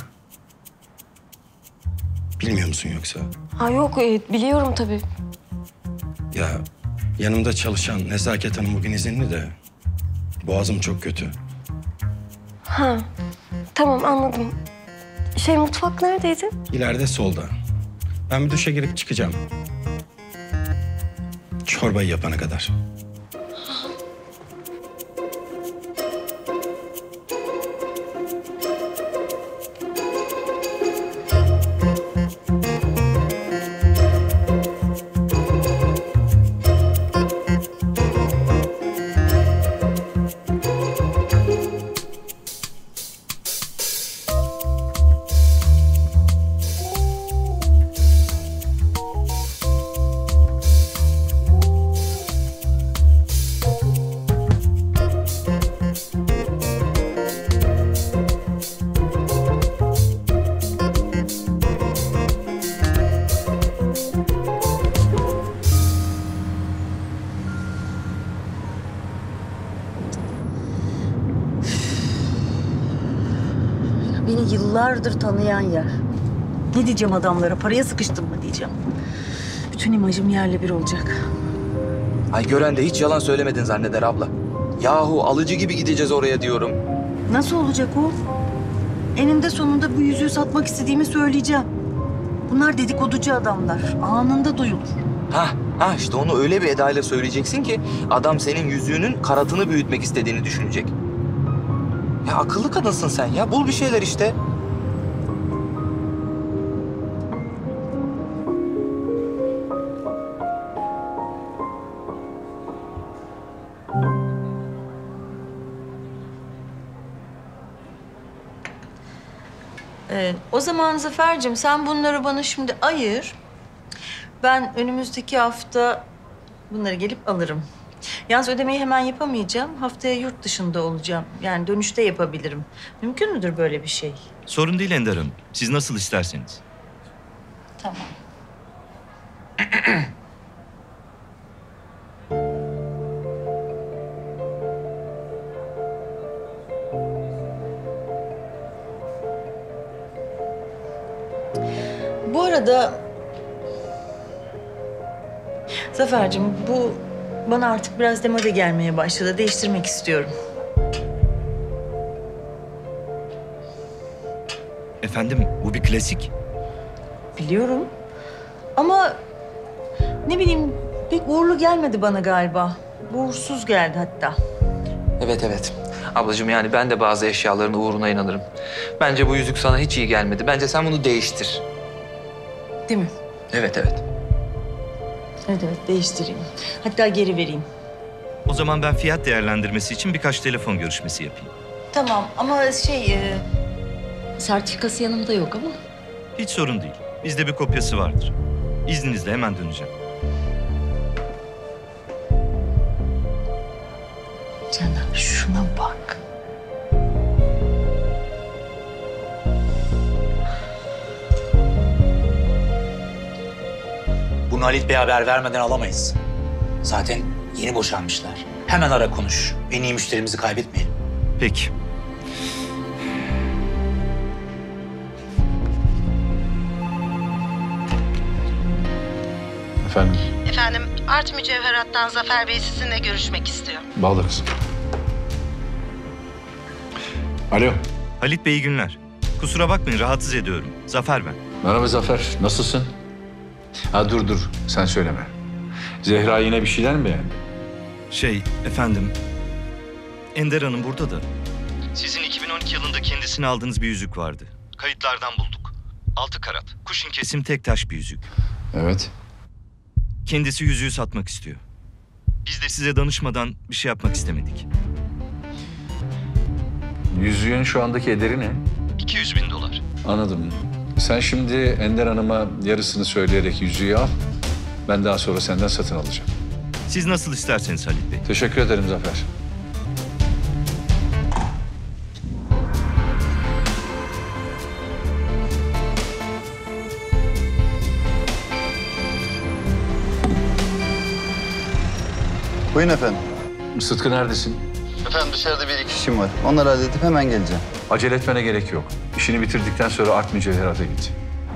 Bilmiyor musun yoksa? Ha yok e, biliyorum tabii. Ya yanımda çalışan Nezaket Hanım bugün izinli de boğazım çok kötü. Ha tamam anladım. Şey mutfak neredeydi? İleride solda. Ben bir duşa girip çıkacağım. Çorbayı yapana kadar. Beni yıllardır tanıyan yer. Ne diyeceğim adamlara? Paraya sıkıştım mı diyeceğim. Bütün imajım yerle bir olacak. Ay gören de hiç yalan söylemedin zanneder abla. Yahu alıcı gibi gideceğiz oraya diyorum. Nasıl olacak o? Eninde sonunda bu yüzüğü satmak istediğimi söyleyeceğim. Bunlar dedikoducu adamlar. Anında duyulur. Ha, ha işte onu öyle bir edayla söyleyeceksin ki adam senin yüzüğünün karatını büyütmek istediğini düşünecek. Ya akıllı kadınsın sen ya. Bul bir şeyler işte. Ee, o zaman Zafer'cim sen bunları bana şimdi ayır. Ben önümüzdeki hafta bunları gelip alırım. Yalnız ödemeyi hemen yapamayacağım. Haftaya yurt dışında olacağım. Yani dönüşte yapabilirim. Mümkün müdür böyle bir şey? Sorun değil Ender Hanım. Siz nasıl isterseniz. Tamam. Bu arada Zafer'cim bu bana artık biraz demode gelmeye başladı. Değiştirmek istiyorum. Efendim bu bir klasik. Biliyorum. Ama ne bileyim pek uğurlu gelmedi bana galiba. Uğursuz geldi hatta. Evet evet. Ablacığım yani ben de bazı eşyaların uğruna inanırım. Bence bu yüzük sana hiç iyi gelmedi. Bence sen bunu değiştir. Değil mi? Evet evet. Evet evet değiştireyim. Hatta geri vereyim. O zaman ben fiyat değerlendirmesi için birkaç telefon görüşmesi yapayım. Tamam ama şey... E, sertifikası yanımda yok ama. Hiç sorun değil. Bizde bir kopyası vardır. İzninizle hemen döneceğim. Caner şuna bak. Bunu Halit Bey'e haber vermeden alamayız. Zaten yeni boşanmışlar. Hemen ara konuş. En iyi müşterimizi kaybetmeyelim. Peki. Efendim? Efendim, Art Mücevherat'tan Zafer Bey sizinle görüşmek istiyor. Bağla kızım. Alo. Halit Bey iyi günler. Kusura bakmayın rahatsız ediyorum. Zafer ben. Merhaba Zafer, nasılsın? Ha dur dur, sen söyleme. Zehra yine bir şeyler mi beğendi? Şey efendim, Ender Hanım burada da. Sizin iki bin on iki yılında kendisine aldığınız bir yüzük vardı. Kayıtlardan bulduk. Altı karat, kuşun kesim tek taş bir yüzük. Evet. Kendisi yüzüğü satmak istiyor. Biz de size danışmadan bir şey yapmak istemedik. Yüzüğün şu andaki ederi ne? iki yüz bin dolar. Anladım. Sen şimdi Ender Hanım'a yarısını söyleyerek yüzüğü al. Ben daha sonra senden satın alacağım. Siz nasıl isterseniz Halit Bey. Teşekkür ederim Zafer. Buyurun efendim. Sıtkı neredesin? Efendim dışarıda bir iki işim var. Onları halledip hemen geleceğim. Acele etmene gerek yok. İşini bitirdikten sonra Art Mücevherat'a git.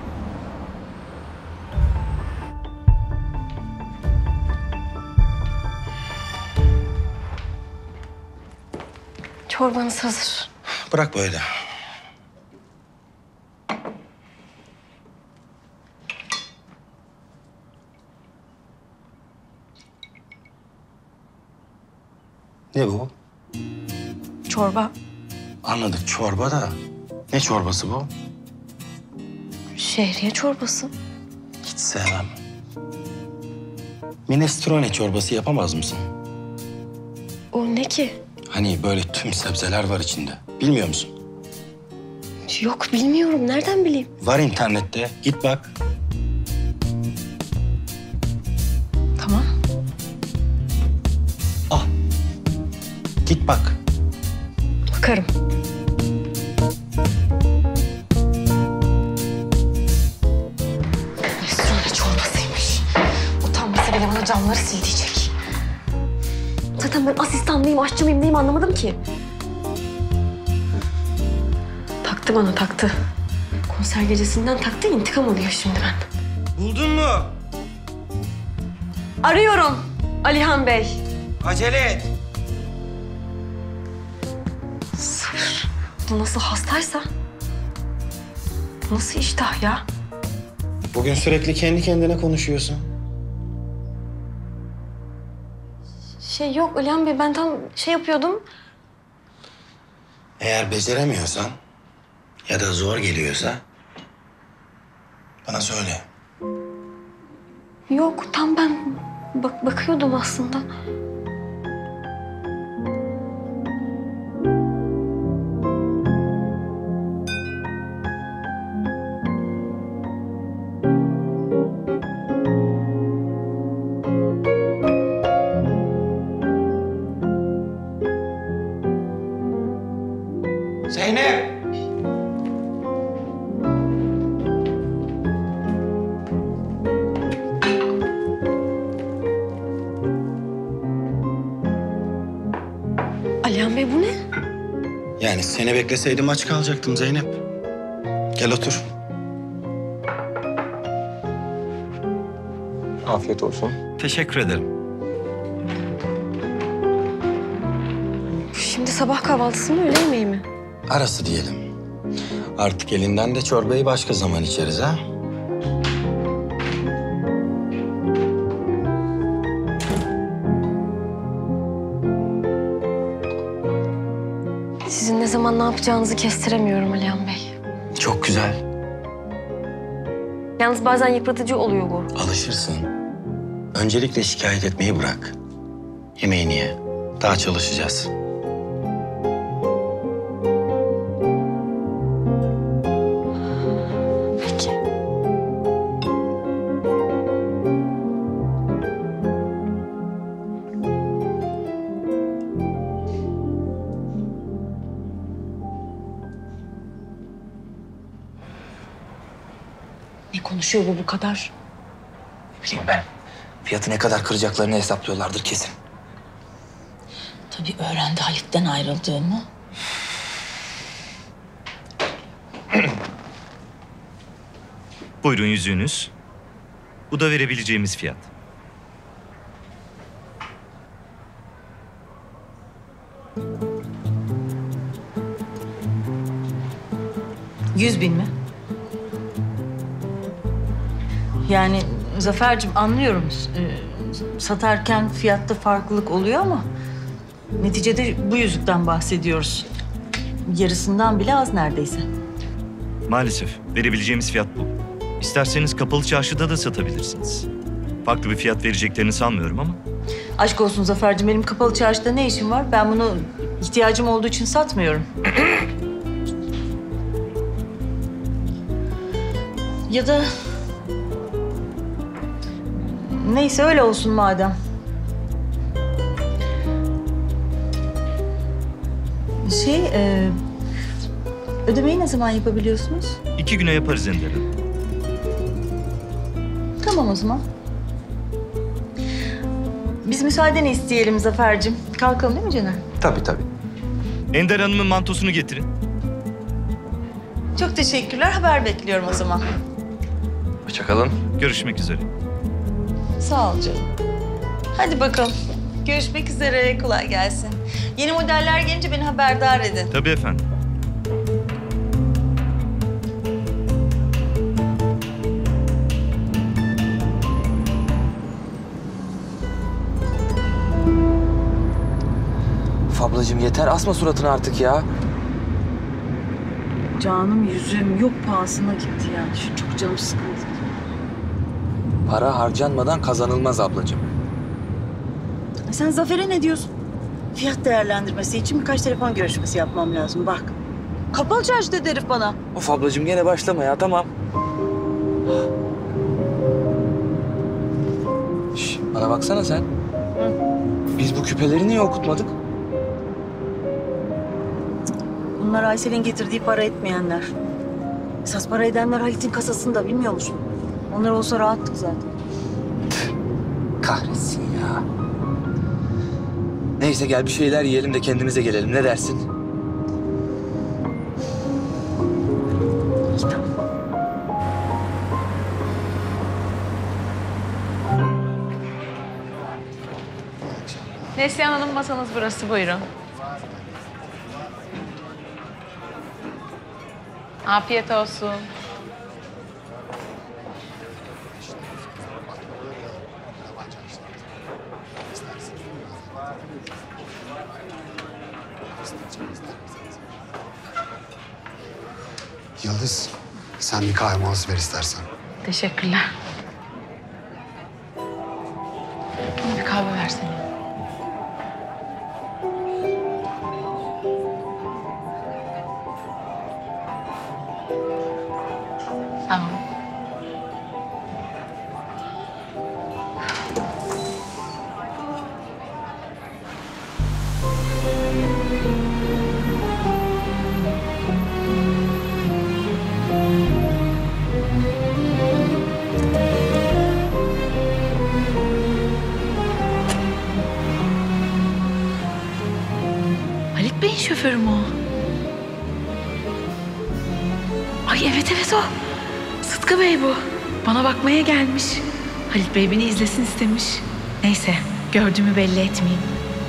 Çorbanız hazır. Bırak böyle. Ne bu? Çorba. Anladık, çorba da. Ne çorbası bu? Şehriye çorbası. Hiç sevmem. Minestrone çorbası yapamaz mısın? O ne ki? Hani böyle tüm sebzeler var içinde. Bilmiyor musun? Yok bilmiyorum. Nereden bileyim? Var internette. Git bak. Tamam. Git bak. Bakarım. Minestrone çorbasıymış. Utanmasa bile bana camları sil diyecek. Zaten ben asistan mıyım, aşçı mıyım neyim anlamadım ki. Taktı bana, taktı. Konser gecesinden taktı, intikam alıyor şimdi ben. Buldun mu? Arıyorum Alihan Bey. Acele et. Sabır. Bu nasıl hastaysa? Bu nasıl iştah ya? Bugün sürekli kendi kendine konuşuyorsun. Şey yok Alihan Bey, ben tam şey yapıyordum. Eğer beceremiyorsan ya da zor geliyorsa bana söyle. Yok, tam ben bak bakıyordum aslında. Zeynep! Alihan Bey bu ne? Yani seni bekleseydim aç kalacaktım Zeynep. Gel otur. Afiyet olsun. Teşekkür ederim. Şimdi sabah kahvaltısı mı öğle yemeği mi? Arası diyelim. Artık elinden de çorbayı başka zaman içeriz ha. Sizin ne zaman ne yapacağınızı kestiremiyorum Alihan Bey. Çok güzel. Yalnız bazen yıpratıcı oluyor bu. Alışırsın. Öncelikle şikayet etmeyi bırak. Yemeğini ye. Daha çalışacağız. Peki. Ne konuşuyor bu bu kadar? Bileyim ben. Fiyatı ne kadar kıracaklarını hesaplıyorlardır kesin. Tabii öğrendi Halit'ten ayrıldığını. Buyurun yüzüğünüz. Bu da verebileceğimiz fiyat. Yüz bin mi? Yani Zafer'cim anlıyorum. Ee, satarken fiyatta farklılık oluyor ama neticede bu yüzükten bahsediyoruz. Yarısından bile az neredeyse. Maalesef verebileceğimiz fiyat bu. İsterseniz kapalı çarşıda da satabilirsiniz. Farklı bir fiyat vereceklerini sanmıyorum ama. Aşk olsun Zafer'cim, benim kapalı çarşıda ne işim var? Ben bunu ihtiyacım olduğu için satmıyorum. Ya da... Neyse öyle olsun madem. Şey, e, ödemeyi ne zaman yapabiliyorsunuz? İki güne yaparız Ender Hanım. Tamam o zaman. Biz müsaadeni isteyelim Zafer'cim. Kalkalım değil mi Caner? Tabii tabii. Ender Hanım'ın mantosunu getirin. Çok teşekkürler. Haber bekliyorum o zaman. Hoşçakalın. Görüşmek üzere. Sağ ol canım. Hadi bakalım. Görüşmek üzere. Kolay gelsin. Yeni modeller gelince beni haberdar edin. Tabii efendim. Ablacığım yeter, asma suratını artık ya. Canım yüzüm yok pahasına gitti yani. Şu çok canım sıkıldı. Para harcanmadan kazanılmaz ablacığım. Sen Zafer'e ne diyorsun? Fiyat değerlendirmesi için birkaç telefon görüşmesi yapmam lazım bak. Kapalı çarşı dedi herif bana. Of ablacığım gene başlama ya, tamam. Şş, bana baksana sen. Hı. Biz bu küpeleri niye okutmadık? Bunlar Aysel'in getirdiği para etmeyenler. Esas para edenler Halit'in kasasında, bilmiyor musun? Onlar olsa rahattık zaten. Kahretsin ya. Neyse gel bir şeyler yiyelim de kendimize gelelim. Ne dersin? Neslihan Hanım, masanız burası. Buyurun. Afiyet olsun. Yıldız, sen bir kahve molası ver istersen. Teşekkürler. Bir kahve versene. Tamam. Halit Bey'in şoförü mü o? Ay evet evet o. Sıtkı Bey bu. Bana bakmaya gelmiş. Halit Bey beni izlesin istemiş. Neyse, gördüğümü belli etmeyeyim.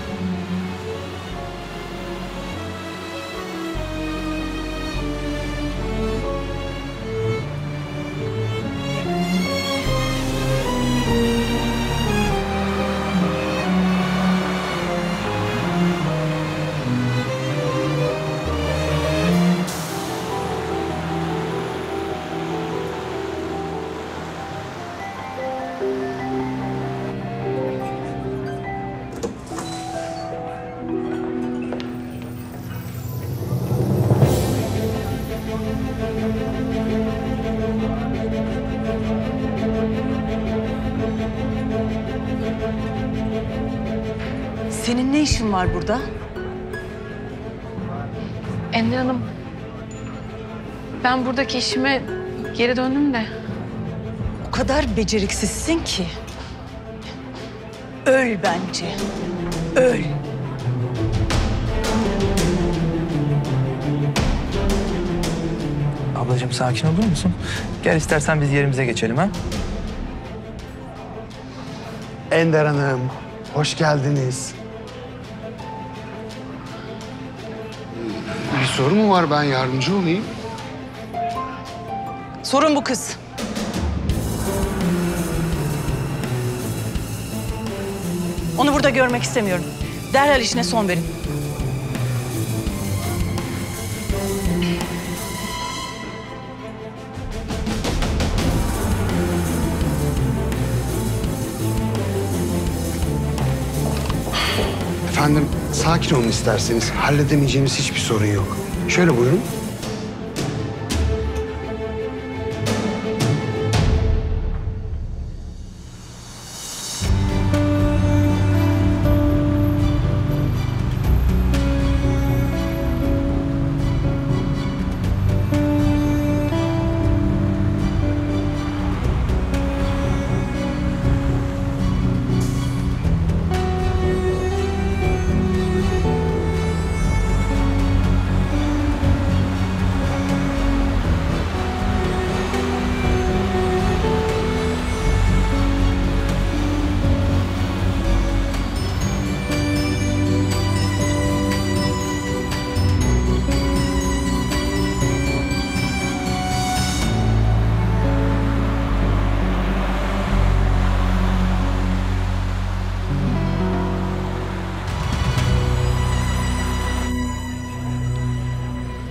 Senin ne işin var burada? Ender Hanım, ben buradaki işime geri döndüm de. O kadar beceriksizsin ki. Öl bence. Öl. Ablacığım sakin olur musun? Gel istersen biz yerimize geçelim ha. Ender Hanım, hoş geldiniz. Bir soru mu var? Ben yardımcı olayım. Sorun bu kız. Onu burada görmek istemiyorum. Derhal işine son verin. Efendim, sakin olun isterseniz. Halledemeyeceğimiz hiçbir sorun yok. Şöyle buyurun.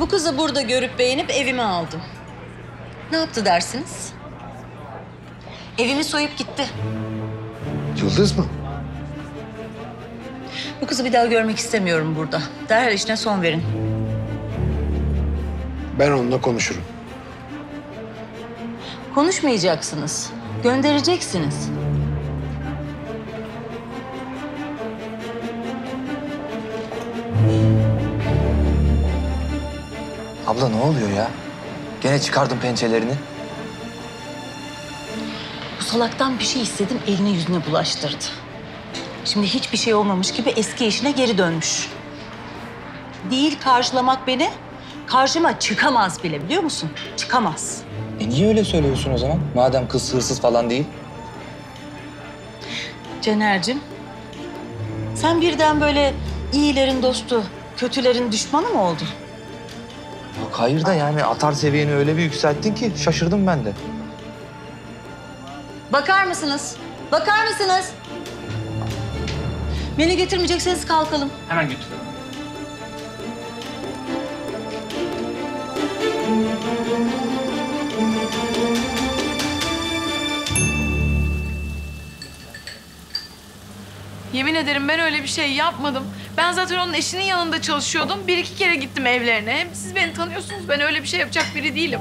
Bu kızı burada görüp beğenip evime aldım. Ne yaptı dersiniz? Evimi soyup gitti. Yıldız mı? Bu kızı bir daha görmek istemiyorum burada. Derhal işine son verin. Ben onunla konuşurum. Konuşmayacaksınız. Göndereceksiniz. Abla ne oluyor ya? Gene çıkardın pençelerini. Bu salaktan bir şey istedim, eline yüzüne bulaştırdı. Şimdi hiçbir şey olmamış gibi eski işine geri dönmüş. Değil karşılamak beni, karşıma çıkamaz bile biliyor musun? Çıkamaz. E niye öyle söylüyorsun o zaman? Madem kız hırsız falan değil. Caner'cim, sen birden böyle iyilerin dostu, kötülerin düşmanı mı oldun? Yok hayır da yani atar seviyeni öyle bir yükselttin ki şaşırdım ben de. Bakar mısınız? Bakar mısınız? Beni getirmeyecekseniz kalkalım. Hemen götürelim. Yemin ederim ben öyle bir şey yapmadım. Ben zaten onun eşinin yanında çalışıyordum. Bir iki kere gittim evlerine. Hem siz beni tanıyorsunuz. Ben öyle bir şey yapacak biri değilim.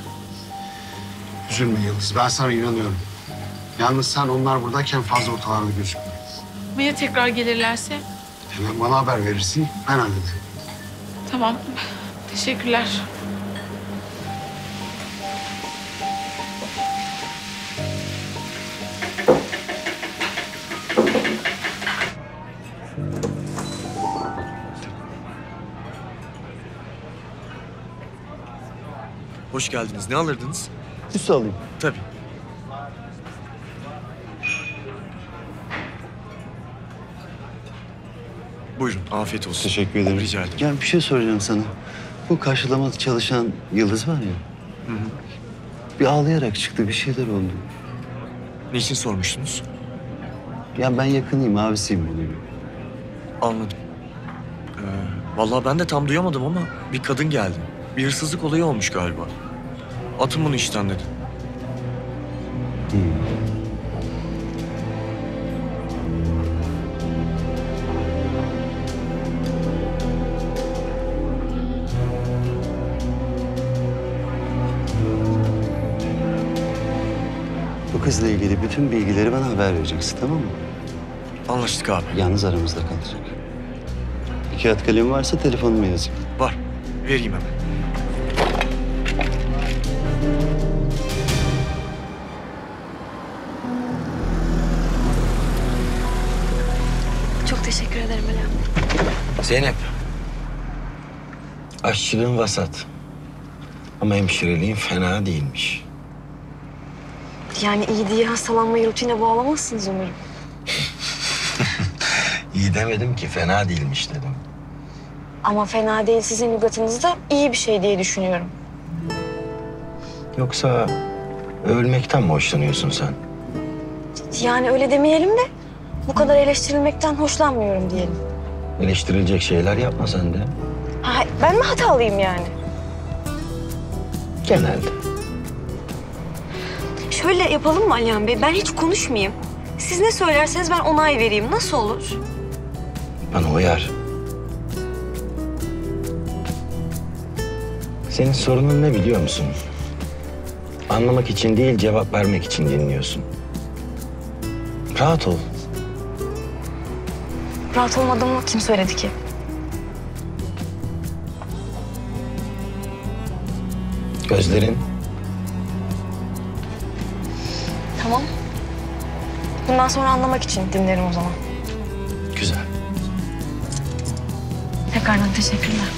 Üzülme Yıldız, ben sana inanıyorum. Yalnız sen onlar buradayken fazla ortalarda gözükme. Ama ya tekrar gelirlerse? Hemen bana haber verirsin, ben hallederim. Tamam. Teşekkürler. Hoş geldiniz. Ne alırdınız? Süs alayım. Tabii. Buyurun, afiyet olsun. Teşekkür ederim. Rica ederim. Ya bir şey soracağım sana. Bu karşılamada çalışan Yıldız var ya. Hı hı. Bir ağlayarak çıktı, bir şeyler oldu. Niçin sormuştunuz? Ya ben yakınıyım, abisiyim benim. Anladım. Ee, vallahi ben de tam duyamadım ama bir kadın geldi. Bir hırsızlık olayı olmuş galiba. Atın bunu işten dedi. Hmm. Bu kızla ilgili bütün bilgileri bana haber vereceksin, tamam mı? Anlaştık abi. Yalnız aramızda kalacak. Bir kağıt kalem varsa telefonumu yazayım. Var. Vereyim hemen. Çok teşekkür ederim Ali abi. Zeynep. Aşçılığın vasat. Ama hemşireliğin fena değilmiş. Yani iyi diye hastalanmayı rutine bağlamazsınız umarım. İyi demedim ki, fena değilmiş dedim. Ama fena değil, sizin lügatınızda iyi bir şey diye düşünüyorum. Yoksa ölmekten mi hoşlanıyorsun sen? Yani öyle demeyelim de bu kadar eleştirilmekten hoşlanmıyorum diyelim. Eleştirilecek şeyler yapma sen de. Ha, ben mi hatalıyım yani? Genelde. Şöyle yapalım mı Alihan Bey? Ben hiç konuşmayayım. Siz ne söylerseniz ben onay vereyim. Nasıl olur? Bana uyar. Senin sorunun ne biliyor musun? Anlamak için değil, cevap vermek için dinliyorsun. Rahat ol. Rahat olmadığımı kim söyledi ki? Gözlerin. Tamam. Bundan sonra anlamak için dinlerim o zaman. Güzel. Tekrardan teşekkürler.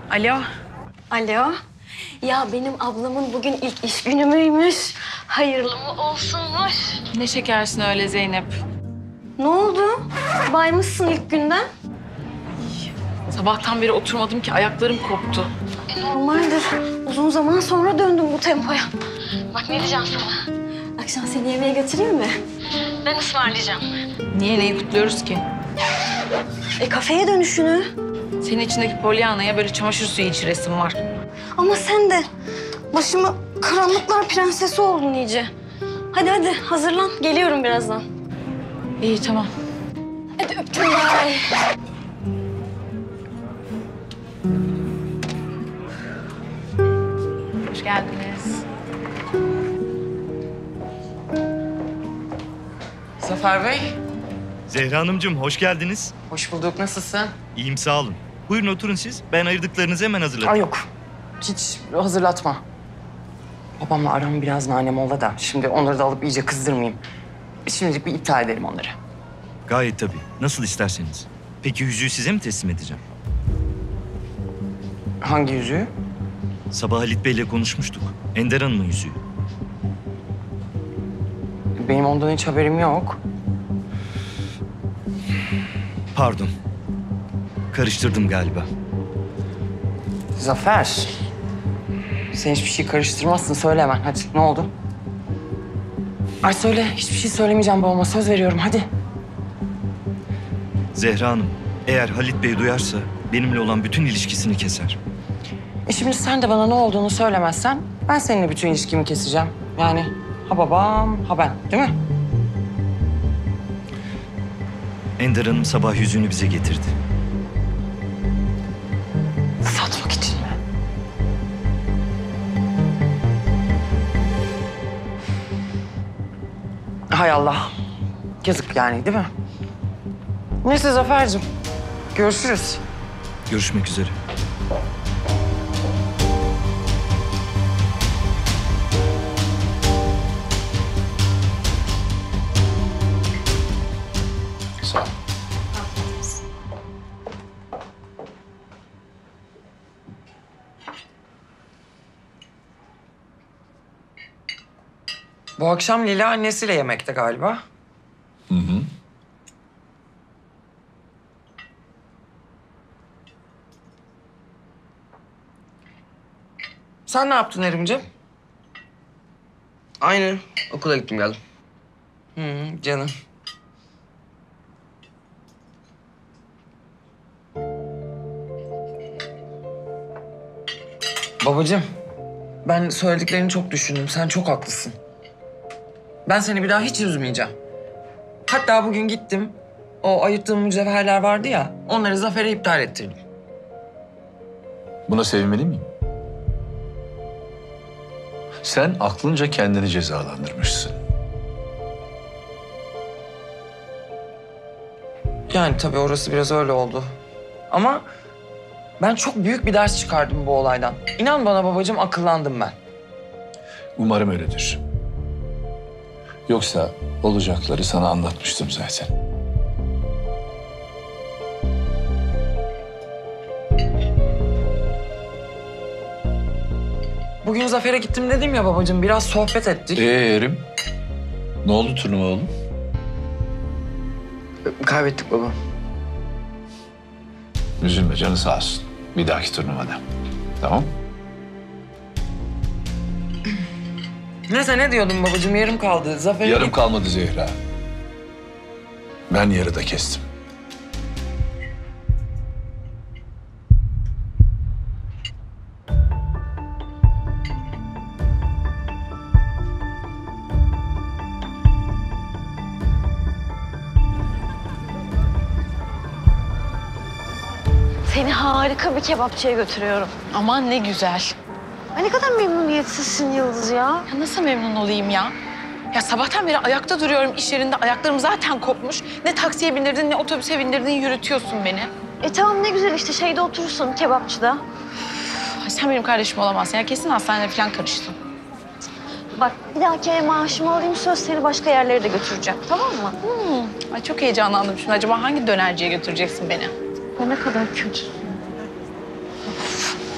Alo. Alo. Ya benim ablamın bugün ilk iş günü müymüş? Hayırlı mı olsunmuş? Ne şekersin öyle Zeynep. Ne oldu? Baymışsın ilk günden. Sabahtan beri oturmadım ki ayaklarım koptu. E, normaldir. Uzun zaman sonra döndüm bu tempoya. Bak ne diyeceğim sana. Akşam seni yemeğe götüreyim mi? Ben ısmarlayacağım. Niye, neyi kutluyoruz ki? E kafeye dönüşünü. Senin içindeki Pollyanna'ya böyle çamaşır suyu içi resim var. Ama sen de başıma karanlıklar prensesi oldun iyice. Hadi hadi hazırlan. Geliyorum birazdan. İyi tamam. Hadi öptüm bay. Hoş geldiniz. Zafer Bey. Zehra Hanımcığım hoş geldiniz. Hoş bulduk. Nasılsın? İyiyim sağ olun. Buyurun oturun siz. Ben ayırdıklarınızı hemen hazırlatayım. Ay yok. Hiç hazırlatma. Babamla aram biraz nanemolla da. Şimdi onları da alıp iyice kızdırmayayım. Şimdilik bir iptal edelim onları. Gayet tabii. Nasıl isterseniz. Peki yüzüğü size mi teslim edeceğim? Hangi yüzüğü? Sabah Halit Bey'le konuşmuştuk. Ender Hanım'ın yüzüğü. Benim ondan hiç haberim yok. Pardon. Karıştırdım galiba. Zafer. Sen hiçbir şey karıştırmazsın. Söyle hemen. Hadi ne oldu? Ay söyle. Hiçbir şey söylemeyeceğim babama. Söz veriyorum. Hadi. Zehra Hanım, eğer Halit Bey duyarsa benimle olan bütün ilişkisini keser. E şimdi sen de bana ne olduğunu söylemezsen ben seninle bütün ilişkimi keseceğim. Yani ha babam ha ben, değil mi? Ender Hanım sabah yüzüğünü bize getirdi. Satmak için mi? Hay Allah. Yazık yani, değil mi? Neyse Zafer'cim. Görüşürüz. Görüşmek üzere. Sağ ol. Bu akşam Lila annesiyle yemekte galiba. Hı hı. Sen ne yaptın Erimciğim? Aynı. Okula gittim geldim. Hı, canım. Babacığım, ben söylediklerini çok düşündüm. Sen çok haklısın. Ben seni bir daha hiç üzmeyeceğim. Hatta bugün gittim. O ayırttığım mücevherler vardı ya, onları Zafer'e iptal ettirdim. Buna sevinmeli miyim? Sen aklınca kendini cezalandırmışsın. Yani tabii orası biraz öyle oldu. Ama ben çok büyük bir ders çıkardım bu olaydan. İnan bana babacığım, akıllandım ben. Umarım öyledir. Yoksa olacakları sana anlatmıştım zaten. Bugün Zafer'e gittim dedim ya babacığım, biraz sohbet ettik. Ee Erim, ne oldu turnuva oğlum? Kaybettik baba. Üzülme, canı sağ olsun. Bir dahaki turnuvada. Tamam? Neyse, ne diyordum babacığım, yarım kaldı. Zafer'e Yarım git- kalmadı Zehra. Ben yarıda kestim. Seni harika bir kebapçıya götürüyorum. Aman ne güzel. Ay ne kadar memnuniyetsizsin Yıldız ya. Ya nasıl memnun olayım ya? Ya sabahtan beri ayakta duruyorum iş yerinde. Ayaklarım zaten kopmuş. Ne taksiye bindirdin ne otobüse bindirdin, yürütüyorsun beni. E tamam ne güzel işte şeyde oturursun kebapçıda. Ay sen benim kardeşim olamazsın. Ya kesin hastanede falan karıştın. Bak bir dahaki ay maaşımı alayım, söz seni başka yerlere de götüreceğim, tamam mı? Hmm. Ay çok heyecanlandım şimdi. Acaba hangi dönerciye götüreceksin beni? Ya ne kadar kötü.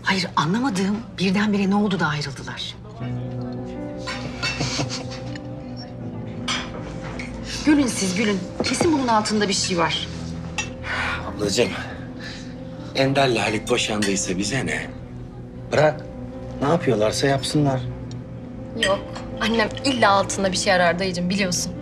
Hayır anlamadığım birdenbire ne oldu da ayrıldılar? Gülün siz gülün. Kesin bunun altında bir şey var. Ablacığım, Ender'le Halit boşandıysa bize ne? Bırak. Ne yapıyorlarsa yapsınlar. Yok. Annem illa altında bir şey arar dayıcığım biliyorsun.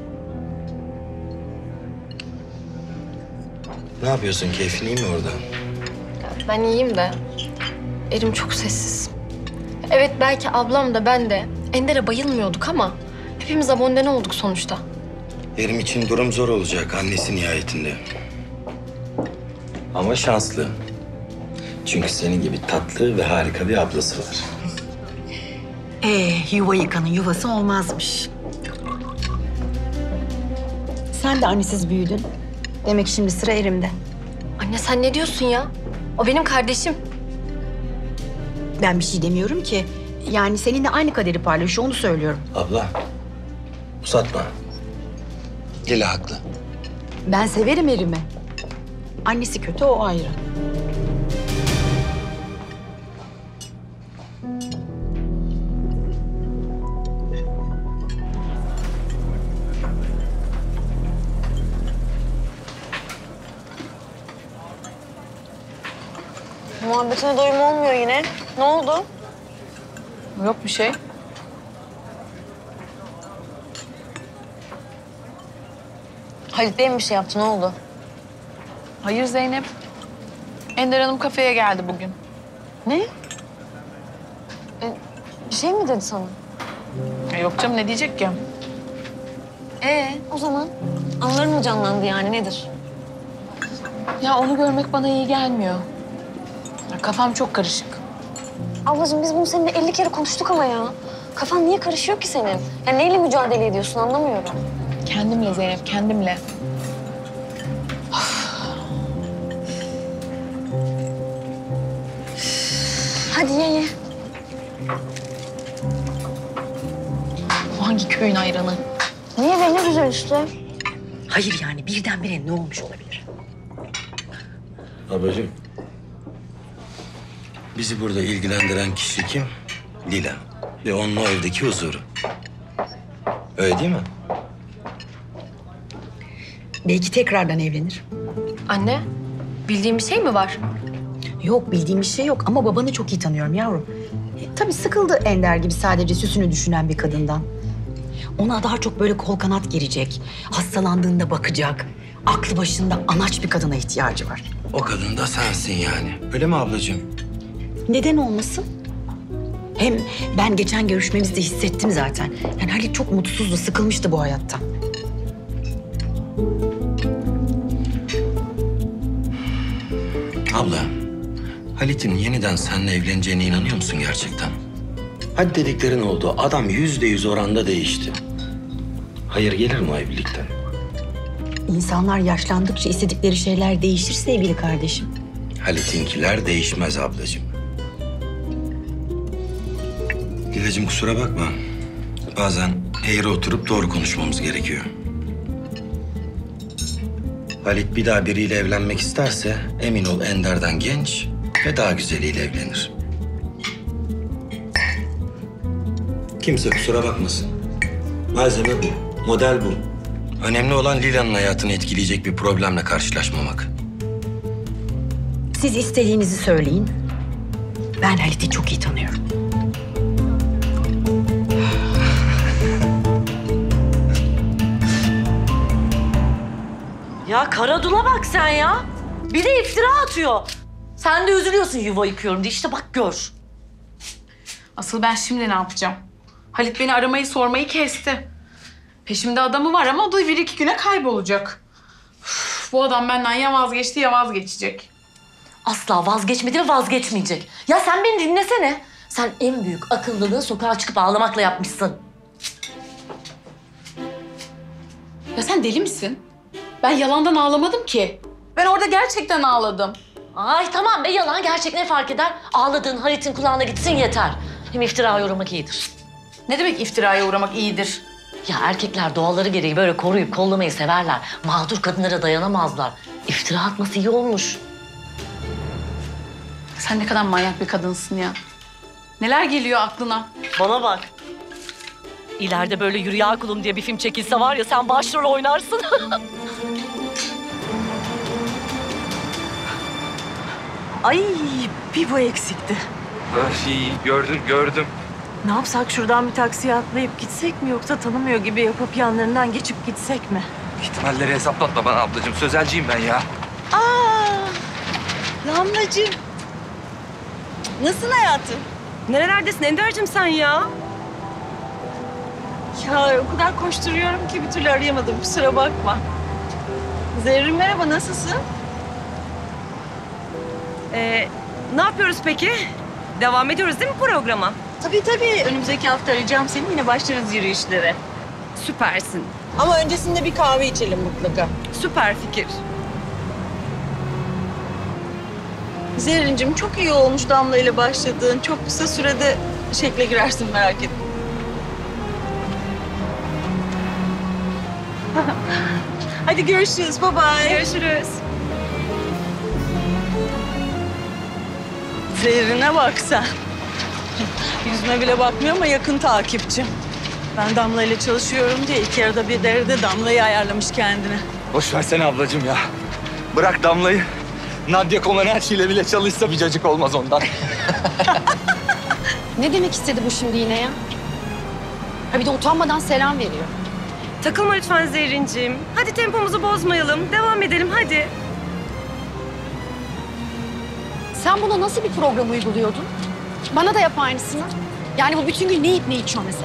Ne yapıyorsun? Keyfin iyi mi orada? Ben iyiyim de Erim çok sessiz. Evet belki ablam da ben de Ender'e bayılmıyorduk ama hepimiz abone olduk sonuçta. Erim için durum zor olacak annesi nihayetinde. Ama şanslı. Çünkü senin gibi tatlı ve harika bir ablası var. Ee, yuva yıkanın yuvası olmazmış. Sen de annesiz büyüdün. Demek şimdi sıra Erim'de. Anne sen ne diyorsun ya? O benim kardeşim. Ben bir şey demiyorum ki. Yani seninle aynı kaderi paylaşıyor, onu söylüyorum. Abla, uzatma. Lila haklı. Ben severim Erim'i. Annesi kötü, o ayrı. Muhabbetine doyum olmuyor yine. Ne oldu? Yok bir şey. Halit Bey mi bir şey yaptı? Ne oldu? Hayır Zeynep. Ender Hanım kafeye geldi bugün. Ne? E, bir şey mi dedi sana? E, yok canım ne diyecek ki? Ee, o zaman anıların mı canlandı yani nedir? Ya onu görmek bana iyi gelmiyor. Ya, kafam çok karışık. Ablacığım biz bunu seninle elli kere konuştuk ama ya. Kafan niye karışıyor ki senin? Ya neyle mücadele ediyorsun anlamıyorum. Kendimle Zeynep, kendimle. Hadi ye ye. Bu hangi köyün ayranı? Niye be ne güzel işte. Hayır yani birdenbire ne olmuş olabilir? Ablacığım, bizi burada ilgilendiren kişi kim? Lila. Ve onun o evdeki huzuru. Öyle değil mi? Belki tekrardan evlenir. Anne, bildiğin bir şey mi var? Yok, bildiğim bir şey yok ama babanı çok iyi tanıyorum yavrum. E, tabii sıkıldı Ender gibi sadece süsünü düşünen bir kadından. Ona daha çok böyle kol kanat gerecek, hastalandığında bakacak, aklı başında anaç bir kadına ihtiyacı var. O kadın da sensin yani. Öyle mi ablacığım? Neden olmasın? Hem ben geçen görüşmemizde hissettim zaten. Yani Halit çok mutsuzdu, sıkılmıştı bu hayattan. Abla, Halit'in yeniden seninle evleneceğine inanıyor musun gerçekten? Hadi dediklerin oldu. Adam yüzde yüz oranda değişti. Hayır gelir mi o evlilikten? İnsanlar yaşlandıkça istedikleri şeyler değişir sevgili kardeşim. Halit'inkiler değişmez ablacığım. Lilacığım kusura bakma. Bazen eğri oturup doğru konuşmamız gerekiyor. Halit bir daha biriyle evlenmek isterse emin ol Ender'den genç ve daha güzeliyle evlenir. Kimse kusura bakmasın. Malzeme bu, model bu. Önemli olan Lila'nın hayatını etkileyecek bir problemle karşılaşmamak. Siz istediğinizi söyleyin. Ben Halit'i çok iyi tanıyorum. Ya Karadul'a bak sen ya. Bir de iftira atıyor. Sen de üzülüyorsun yuva yıkıyorum diye. İşte bak gör. Asıl ben şimdi ne yapacağım? Halit beni aramayı sormayı kesti. Peşimde adamı var ama o da bir iki güne kaybolacak. Üf, bu adam benden ya vazgeçti ya vazgeçecek. Asla vazgeçmedi ve vazgeçmeyecek. Ya sen beni dinlesene. Sen en büyük akıllılığı sokağa çıkıp ağlamakla yapmışsın. Ya sen deli misin? Ben yalandan ağlamadım ki. Ben orada gerçekten ağladım. Ay tamam be yalan gerçek ne fark eder? Ağladığın Halit'in kulağına gitsin yeter. Hem iftira uğramak iyidir. Ne demek iftiraya uğramak iyidir? Ya erkekler doğaları gereği böyle koruyup kollamayı severler. Mağdur kadınlara dayanamazlar. İftira atması iyi olmuş. Sen ne kadar manyak bir kadınsın ya. Neler geliyor aklına? Bana bak. İleride böyle Yürü Ya Kulum diye bir film çekilse var ya sen başrol oynarsın. Ay bir bu eksikti. Ay, gördüm, gördüm. Ne yapsak şuradan bir taksiye atlayıp gitsek mi yoksa tanımıyor gibi yapıp yanlarından geçip gitsek mi? İhtimalleri hesaplatma bana ablacığım. Sözelciyim ben ya. Aa, Damlacığım. Nasılsın hayatım? Nerelerdesin Ender'cim sen ya? Ya o kadar koşturuyorum ki bir türlü arayamadım. Kusura bakma. Zerrin merhaba, nasılsın? Ee, ne yapıyoruz peki? Devam ediyoruz değil mi programa? Tabii tabii. Önümüzdeki hafta arayacağım seni. Yine başlarız yürüyüşlere. Süpersin. Ama öncesinde bir kahve içelim mutlaka. Süper fikir. Zerrin'cim çok iyi olmuş Damla ile başladığın. Çok kısa sürede şekle girersin, merak etme. Hadi görüşürüz. Bye bye. Görüşürüz. Zerrin'e bak sen. Yüzüme bile bakmıyor ama yakın takipçi. Ben Damla ile çalışıyorum diye iki arada bir derede Damla'yı ayarlamış kendine. Boş versene ablacığım ya. Bırak Damla'yı. Nadia Comaneci ile bile çalışsa bir cacık olmaz ondan. Ne demek istedi bu şimdi yine ya? Ha bir de utanmadan selam veriyor. Takılma lütfen Zerrin'cim. Hadi tempomuzu bozmayalım. Devam edelim hadi. Sen buna nasıl bir program uyguluyordun? Bana da yap aynısını. Yani bu bütün gün ne yiyip ne içiyor mesela?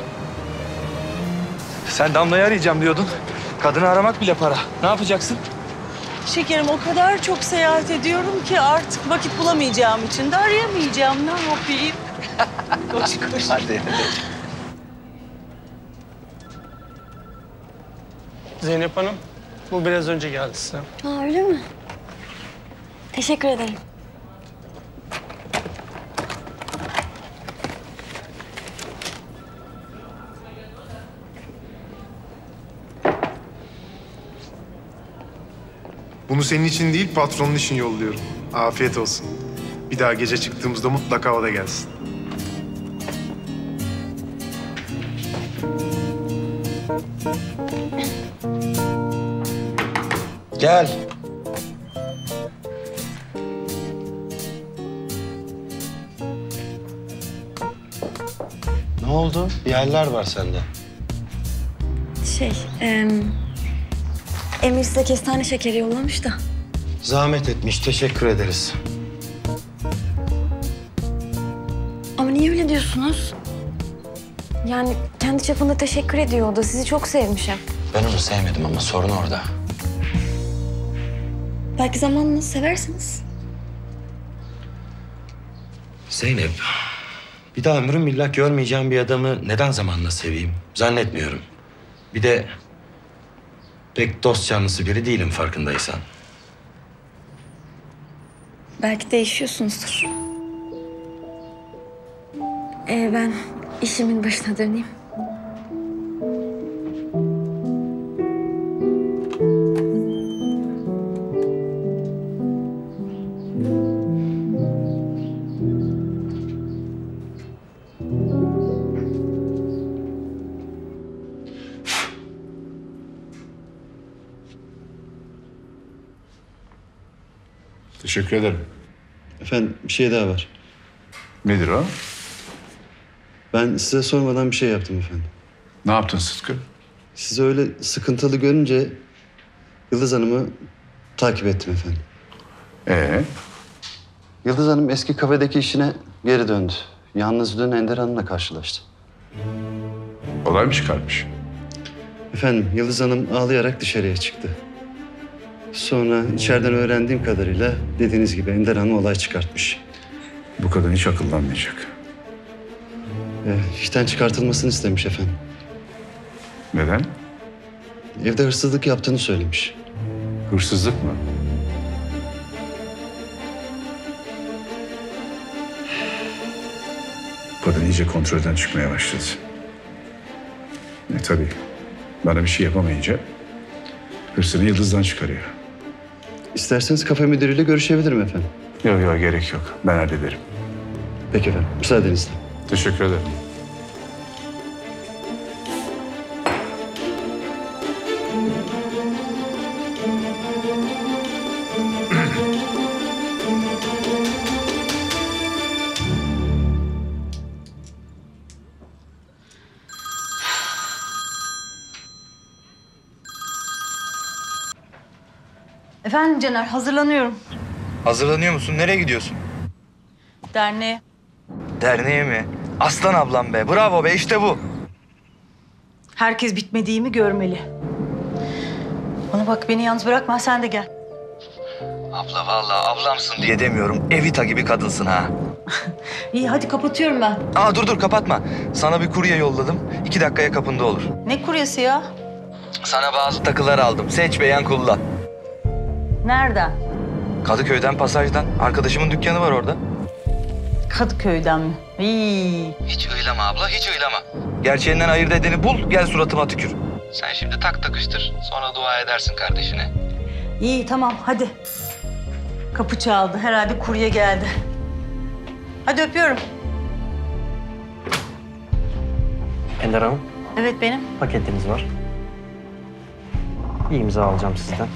Sen Damla'yı arayacağım diyordun. Kadını aramak bile para. Ne yapacaksın? Şekerim o kadar çok seyahat ediyorum ki artık vakit bulamayacağım için de arayamayacağım. Ne yapayım? Koş koş. Hadi. Zeynep Hanım, bu biraz önce geldi size. Aa, öyle mi? Teşekkür ederim. Bunu senin için değil, patronun için yolluyorum. Afiyet olsun. Bir daha gece çıktığımızda mutlaka o da gelsin. Gel. Ne oldu? Bir haller var sende. Şey, e, Emir size kestane şekeri yollamış da. Zahmet etmiş, teşekkür ederiz. Ama niye öyle diyorsunuz? Yani kendi çapında teşekkür ediyor o da. Sizi çok sevmiş hep. Ben onu sevmedim ama sorun orada. Belki zamanla seversiniz. Zeynep, bir daha ömrüm billah görmeyeceğim bir adamı neden zamanla seveyim? Zannetmiyorum. Bir de pek dost canlısı biri değilim farkındaysan. Belki değişiyorsunuzdur. Ee, ben işimin başına döneyim. Teşekkür ederim. Efendim bir şey daha var. Nedir o? Ben size sormadan bir şey yaptım efendim. Ne yaptın Sıtkı? Sizi öyle sıkıntılı görünce Yıldız Hanım'ı takip ettim efendim. Ee? Yıldız Hanım eski kafedeki işine geri döndü. Yalnız dün Ender Hanım'la karşılaştı. Olay mı çıkarmış? Efendim Yıldız Hanım ağlayarak dışarıya çıktı. Sonra içeriden öğrendiğim kadarıyla dediğiniz gibi Ender Hanım olay çıkartmış. Bu kadın hiç akıllanmayacak. Ee, işten çıkartılmasını istemiş efendim. Neden? Evde hırsızlık yaptığını söylemiş. Hırsızlık mı? Bu kadın iyice kontrolden çıkmaya başladı. E tabii bana bir şey yapamayınca hırsını Yıldız'dan çıkarıyor. İsterseniz kafe müdürüyle görüşebilirim efendim. Yok yok gerek yok. Ben hallederim. Peki efendim. Müsaadenizle. Teşekkür ederim. Efendim Caner, hazırlanıyorum. Hazırlanıyor musun? Nereye gidiyorsun? Derneğe. Derneğe mi? Aslan ablam be. Bravo be, işte bu. Herkes bitmediğimi görmeli. Bana bak, beni yalnız bırakma, sen de gel. Abla vallahi ablamsın diye demiyorum. Evita gibi kadınsın ha. İyi, hadi kapatıyorum ben. Aa dur dur kapatma. Sana bir kurye yolladım. İki dakikaya kapında olur. Ne kuryesi ya? Sana bazı takılar aldım. Seç beğen kullan. Nereden? Kadıköy'den pasajdan. Arkadaşımın dükkanı var orada. Kadıköy'den mi? İyi. Hiç ıylama abla, hiç ıylama. Gerçeğinden ayırt edeni bul, gel suratıma tükür. Sen şimdi tak takıştır, sonra dua edersin kardeşine. İyi, tamam, hadi. Kapı çaldı, herhalde kurye geldi. Hadi öpüyorum. Ender Hanım, Evet, benim. paketiniz var. Bir imza alacağım sizden.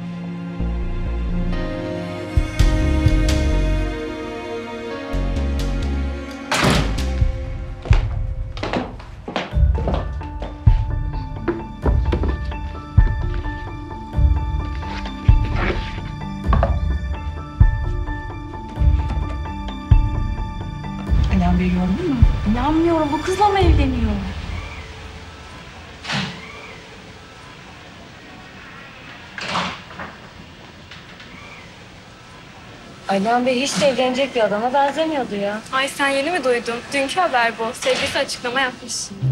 Alihan Bey gördün mü? İnanmıyorum. Bu kızla mı evleniyor? Alihan Bey hiç de evlenecek bir adama benzemiyordu ya. Ay sen yeni mi duydun? Dünkü haber bu. Sevgilisi açıklama yapmış.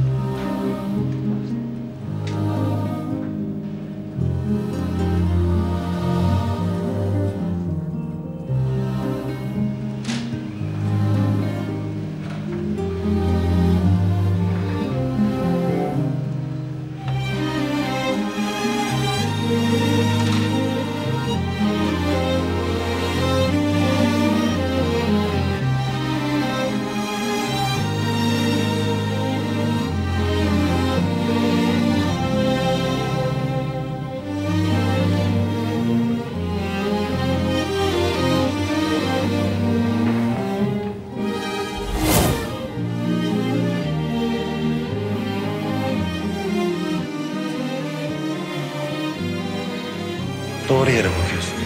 Doğru yere bakıyorsun.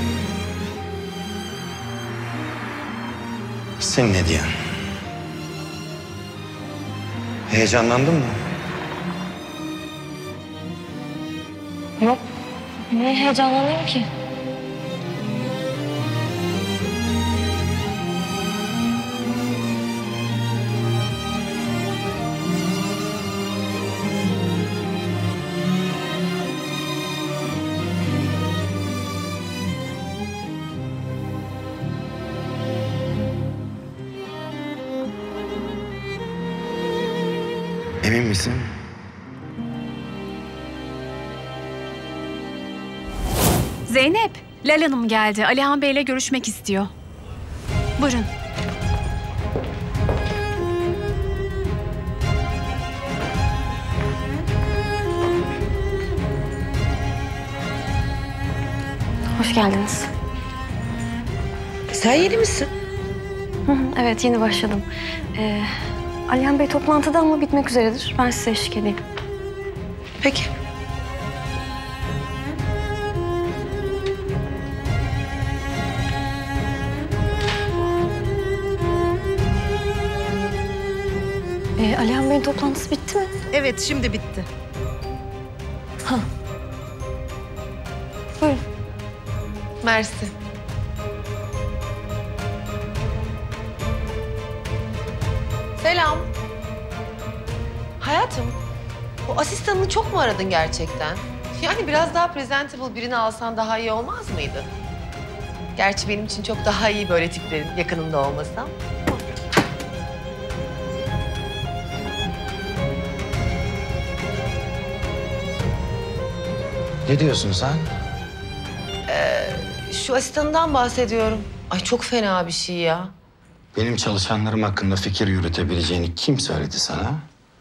Senin hediyen. Heyecanlandın mı? Yok. Niye heyecanlanayım ki? Emin misin? Zeynep, Lal Hanım geldi. Alihan Bey'le görüşmek istiyor. Buyurun. Hoş geldiniz. Sen yeni misin? Hı hı, evet, yeni başladım. Ee, Alihan Bey toplantıda ama bitmek üzeredir. Ben size eşlik edeyim. Peki. Ee, Alihan Bey'in toplantısı bitti mi? Evet, şimdi bitti. Ha. Buyurun. Mersi. Selam. Hayatım, bu asistanını çok mu aradın gerçekten? Yani biraz daha presentable birini alsan daha iyi olmaz mıydı? Gerçi benim için çok daha iyi böyle tiplerin yakınında olmasam. Ne diyorsun sen? Ee, şu asistanından bahsediyorum. Ay çok fena bir şey ya. Benim çalışanlarım hakkında fikir yürütebileceğini kim söyledi sana?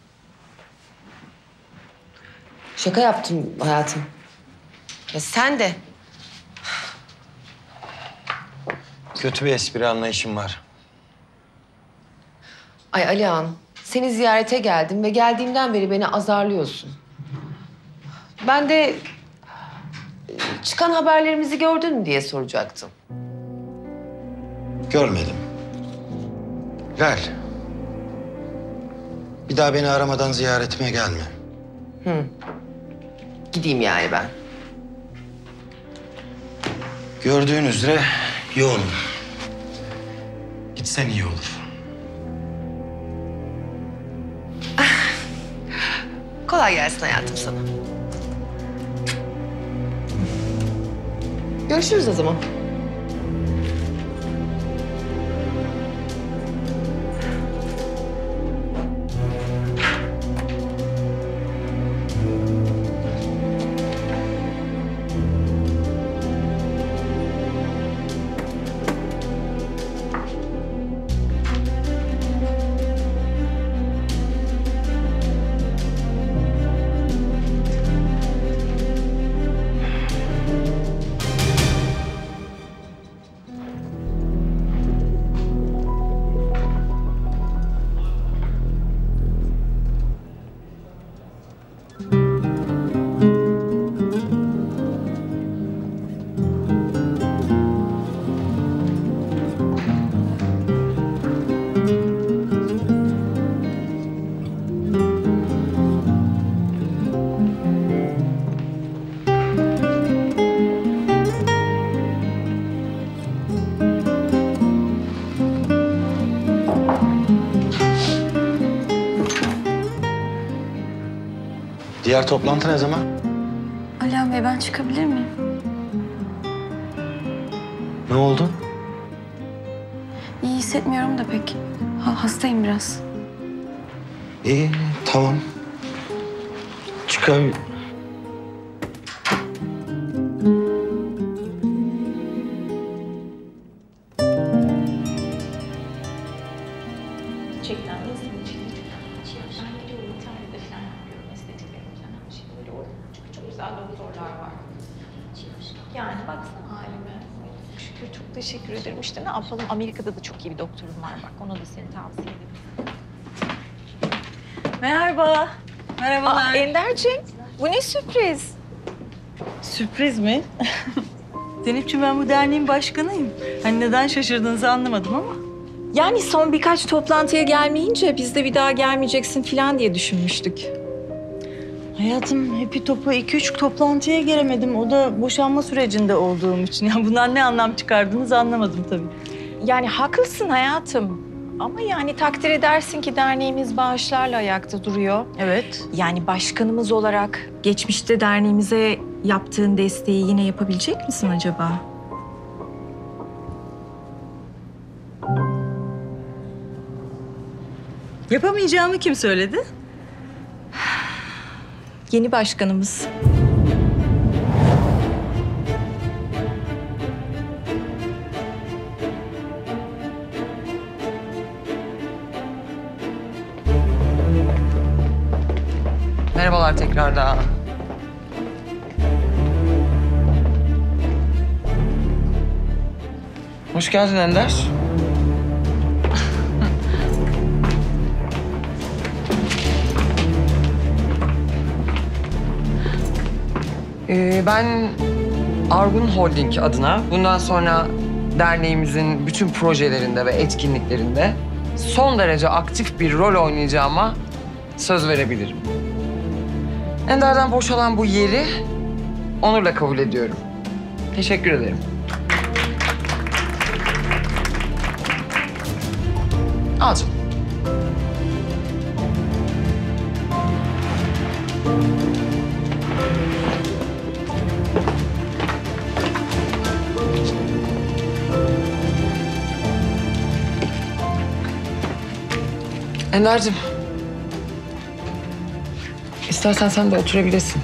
Şaka yaptım hayatım. Ya sen de. Kötü bir espri anlayışım var. Ay Alihan, seni ziyarete geldim ve geldiğimden beri beni azarlıyorsun. Ben de çıkan haberlerimizi gördün mü diye soracaktım. Görmedim. Gel. Bir daha beni aramadan ziyaretime gelme. Hı. Gideyim yani ben. Gördüğün üzere yoğunum. Gitsen iyi olur. Kolay gelsin hayatım sana. Görüşürüz o zaman. Diğer toplantı ne zaman? Alihan Bey ben çıkabilir miyim? Ne oldu? İyi hissetmiyorum da pek. Ha, hastayım biraz. İyi, tamam. Çıkar. Yani baksana halime. Şükür çok teşekkür ederim. İşte ne yapalım? Amerika'da da çok iyi bir doktorum var bak. Ona da seni tavsiye ederim. Merhaba. Merhabalar. Aa, Enderciğim, bu ne sürpriz? Sürpriz mi? Zeynepciğim ben bu derneğin başkanıyım. Hani neden şaşırdığınızı anlamadım ama. Yani son birkaç toplantıya gelmeyince biz de bir daha gelmeyeceksin falan diye düşünmüştük. Hayatım hepi topu iki üç toplantıya gelemedim. O da boşanma sürecinde olduğum için. Ya bundan ne anlam çıkardınız anlamadım tabii. Yani haklısın hayatım. Ama yani takdir edersin ki derneğimiz bağışlarla ayakta duruyor. Evet. Yani başkanımız olarak geçmişte derneğimize yaptığın desteği yine yapabilecek misin acaba? Yapamayacağımı kim söyledi? Yeni başkanımız. Merhabalar tekrardan. Hoş geldin Ender. Ee, ben Argun Holding adına bundan sonra derneğimizin bütün projelerinde ve etkinliklerinde son derece aktif bir rol oynayacağıma söz verebilirim. Ender'den boşalan bu yeri onurla kabul ediyorum. Teşekkür ederim. Al canım. Ender'cim. İstersen sen de oturabilirsin.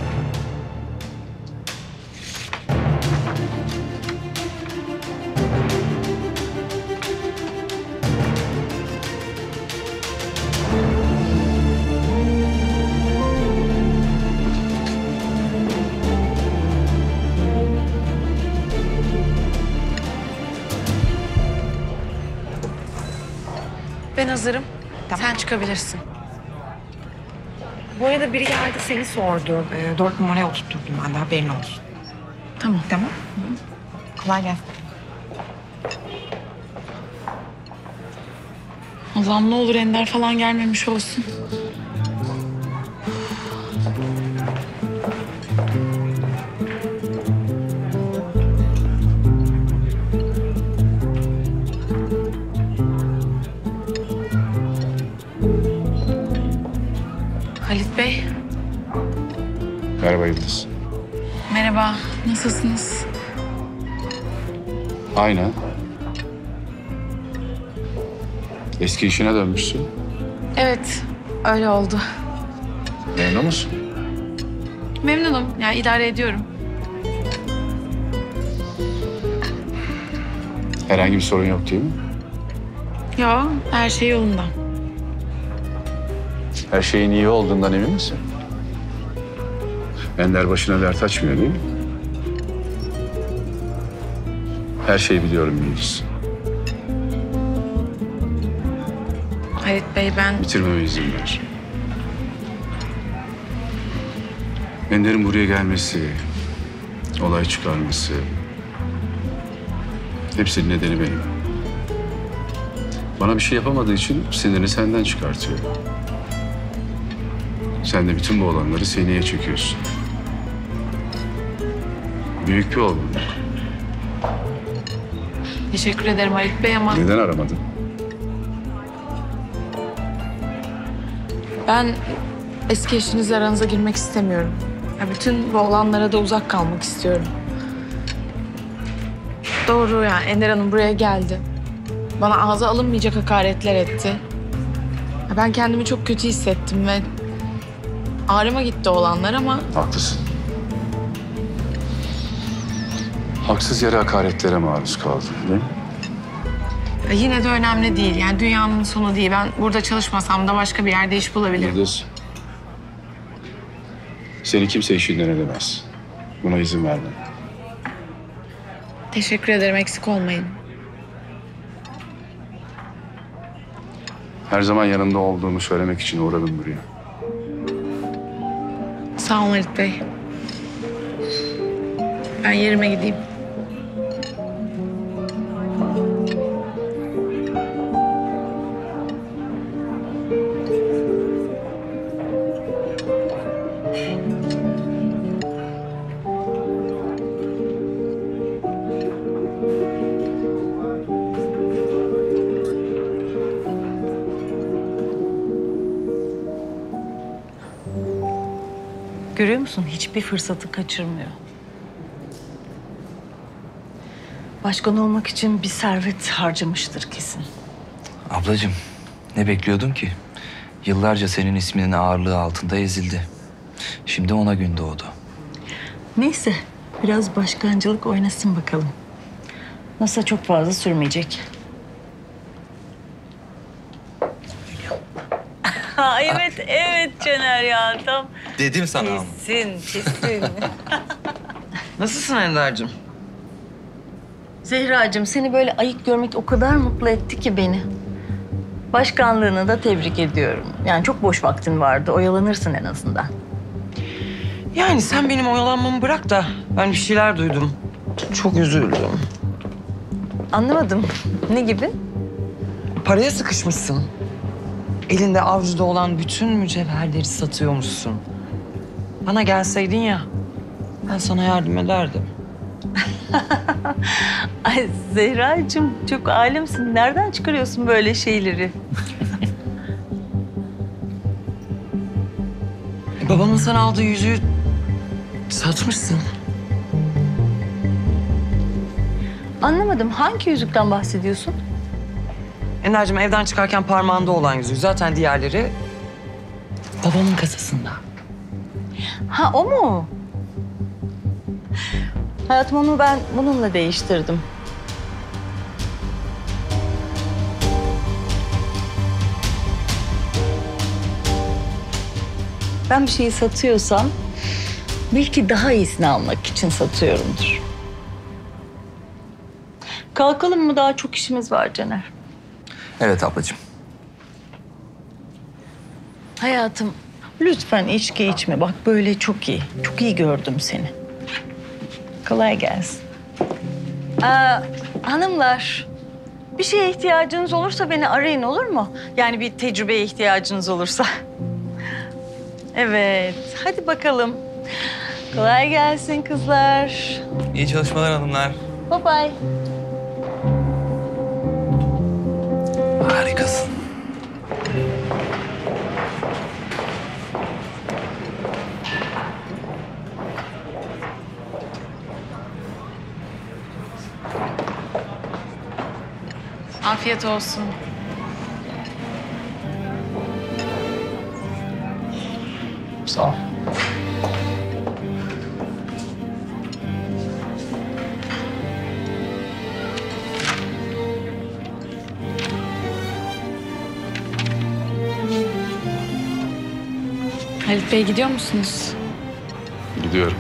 Ben hazırım. Sen çıkabilirsin. Bu arada biri geldi seni sordu. Ee, dört numaraya oturtturdum ben de haberin olsun. Tamam. Tamam. Kolay gelsin. Allah'ım ne olur Ender falan gelmemiş olsun. Halit Bey, Merhaba Yıldız. merhaba. Nasılsınız? Aynen. Eski işine dönmüşsün. Evet, öyle oldu. Memnun musun? Memnunum. Yani idare ediyorum. Herhangi bir sorun yok değil mi? Ya her şey yolunda. Her şeyin iyi olduğundan emin misin? Ender başına dert açmıyor değil mi? Her şeyi biliyorum Yıldız. Halit Bey ben... Bitirmeme izin ver. Ender'in buraya gelmesi, olay çıkarması... hepsinin nedeni benim. Bana bir şey yapamadığı için sinirini senden çıkartıyor. Sen de bütün bu olanları sineye çekiyorsun. Büyük bir olgunluk. Teşekkür ederim Halit Bey ama... Neden aramadın? Ben eski eşinizle aranıza girmek istemiyorum. Ya bütün bu olanlara da uzak kalmak istiyorum. Doğru yani Ender Hanım buraya geldi. Bana ağza alınmayacak hakaretler etti. Ya ben kendimi çok kötü hissettim ve ağrıma gitti olanlar ama... Haklısın. Haksız yere hakaretlere maruz kaldın değil mi? Ya yine de önemli değil. Yani dünyanın sonu değil. Ben burada çalışmasam da başka bir yerde iş bulabilirim. Yıldız. Seni kimse işinden edemez. Buna izin verme. Teşekkür ederim. Eksik olmayın. Her zaman yanında olduğumu söylemek için uğradım buraya. Sağ olun Halit Bey. Ben yerime gideyim. Görüyor musun? Hiçbir fırsatı kaçırmıyor. Başkan olmak için bir servet harcamıştır kesin. Ablacığım ne bekliyordun ki? Yıllarca senin isminin ağırlığı altında ezildi. Şimdi ona gün doğdu. Neyse, biraz başkancılık oynasın bakalım. Nasılsa çok fazla sürmeyecek. Ha, evet, evet Caner ya. Tam Dedim sana ama. kesin, kesin. Nasılsın Ender'cim? Zehracığım, seni böyle ayık görmek o kadar mutlu etti ki beni. Başkanlığını da tebrik ediyorum. Yani çok boş vaktin vardı, oyalanırsın en azından. Yani sen benim oyalanmamı bırak da ben bir şeyler duydum. Çok üzüldüm. Anlamadım. Ne gibi? Paraya sıkışmışsın. Elinde avcuda olan bütün mücevherleri satıyormuşsun. Bana gelseydin ya, ben sana yardım ederdim. Ay Zehracığım, çok alemsin. Nereden çıkarıyorsun böyle şeyleri? E, babamın sana aldığı yüzüğü satmışsın. Anlamadım. Hangi yüzükten bahsediyorsun? Ender'cim evden çıkarken parmağında olan yüzük. Zaten diğerleri babamın kasasında. Ha, o mu? Hayatım, onu ben bununla değiştirdim. Ben bir şeyi satıyorsam bil ki daha iyisini almak için satıyorumdur. Kalkalım mı? Daha çok işimiz var Caner. Evet ablacığım. Hayatım lütfen içki içme. Bak böyle çok iyi. Çok iyi gördüm seni. Kolay gelsin. Aa, hanımlar, bir şeye ihtiyacınız olursa beni arayın, olur mu? Yani bir tecrübeye ihtiyacınız olursa. Evet, hadi bakalım. Kolay gelsin kızlar. İyi çalışmalar hanımlar. Bye bye. Harikasın. Afiyet olsun. Sağ ol. Halit Bey gidiyor musunuz? Gidiyorum.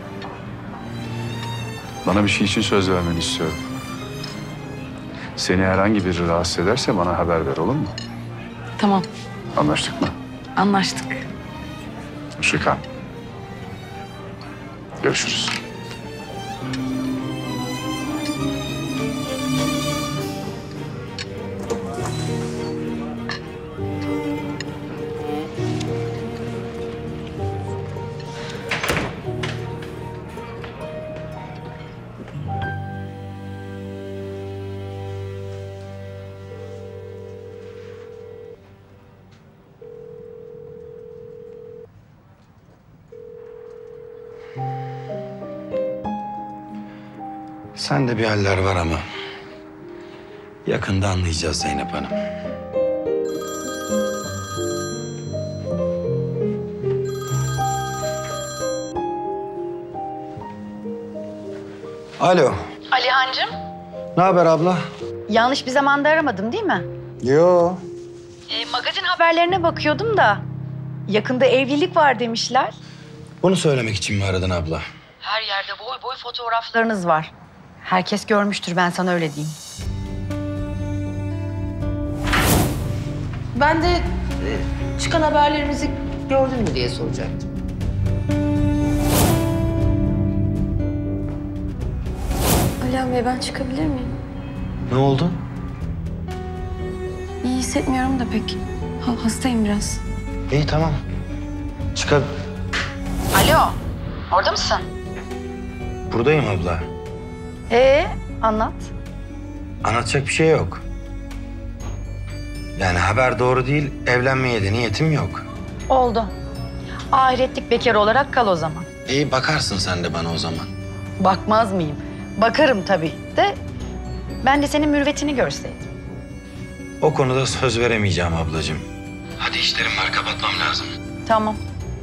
Bana bir şey için söz vermeni istiyorum. Seni herhangi biri rahatsız ederse bana haber ver, olur mu? Tamam, Anlaştık mı? anlaştık. Şükran. Görüşürüz. Sende bir haller var ama yakında anlayacağız Zeynep Hanım. Alo. Alihancığım, Ne haber abla? yanlış bir zamanda aramadım değil mi? Yo. E, magazin haberlerine bakıyordum da yakında evlilik var demişler. Bunu söylemek için mi aradın abla? Her yerde boy boy fotoğraflarınız var. Herkes görmüştür, ben sana öyle diyeyim. Ben de e, çıkan haberlerimizi gördün mü diye soracaktım. Alihan Bey ben çıkabilir miyim? Ne oldu? İyi hissetmiyorum da pek. Ha, hastayım biraz. İyi tamam. Çıkar. Alo, orada mısın? Buradayım abla. Ee, anlat. Anlatacak bir şey yok. Yani haber doğru değil, evlenmeye de niyetim yok. Oldu. Ahiretlik bekar olarak kal o zaman. İyi bakarsın sen de bana o zaman. Bakmaz mıyım? Bakarım tabii de ben de senin mürvetini görseydim. O konuda söz veremeyeceğim ablacığım. Hadi işlerim var, kapatmam lazım. Tamam.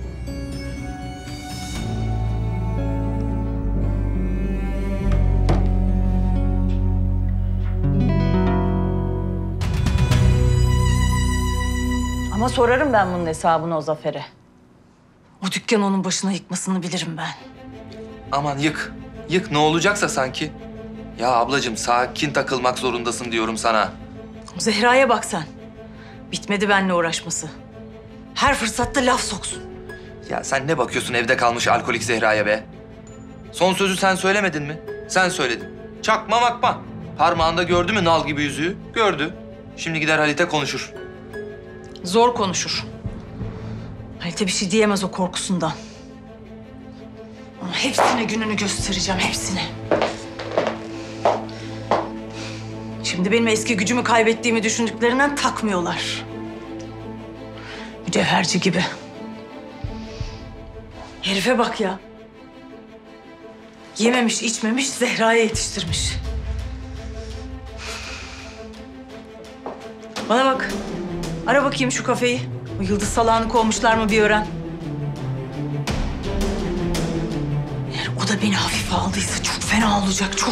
Ama sorarım ben bunun hesabını o Zafer'e. O dükkanı onun başına yıkmasını bilirim ben. Aman yık. Yık ne olacaksa sanki. Ya ablacığım sakin takılmak zorundasın diyorum sana. Zehra'ya bak sen. Bitmedi benimle uğraşması. Her fırsatta laf soksun. Ya sen ne bakıyorsun evde kalmış alkolik Zehra'ya be? Son sözü sen söylemedin mi? Sen söyledin. Çakma makma. Parmağında gördü mü nal gibi yüzüğü? Gördü. Şimdi gider Halit'e konuşur. Zor konuşur. Halit'e bir şey diyemez o korkusundan. Ama hepsine gününü göstereceğim, hepsine. Şimdi benim eski gücümü kaybettiğimi düşündüklerinden takmıyorlar. Mücevherci gibi. Herife bak ya. Yememiş, içmemiş, Zehra'ya yetiştirmiş. Bana bak. Ara bakayım şu kafeyi. O Yıldız salağını kovmuşlar mı bir öğren. Eğer o da beni hafife aldıysa çok fena olacak, çok.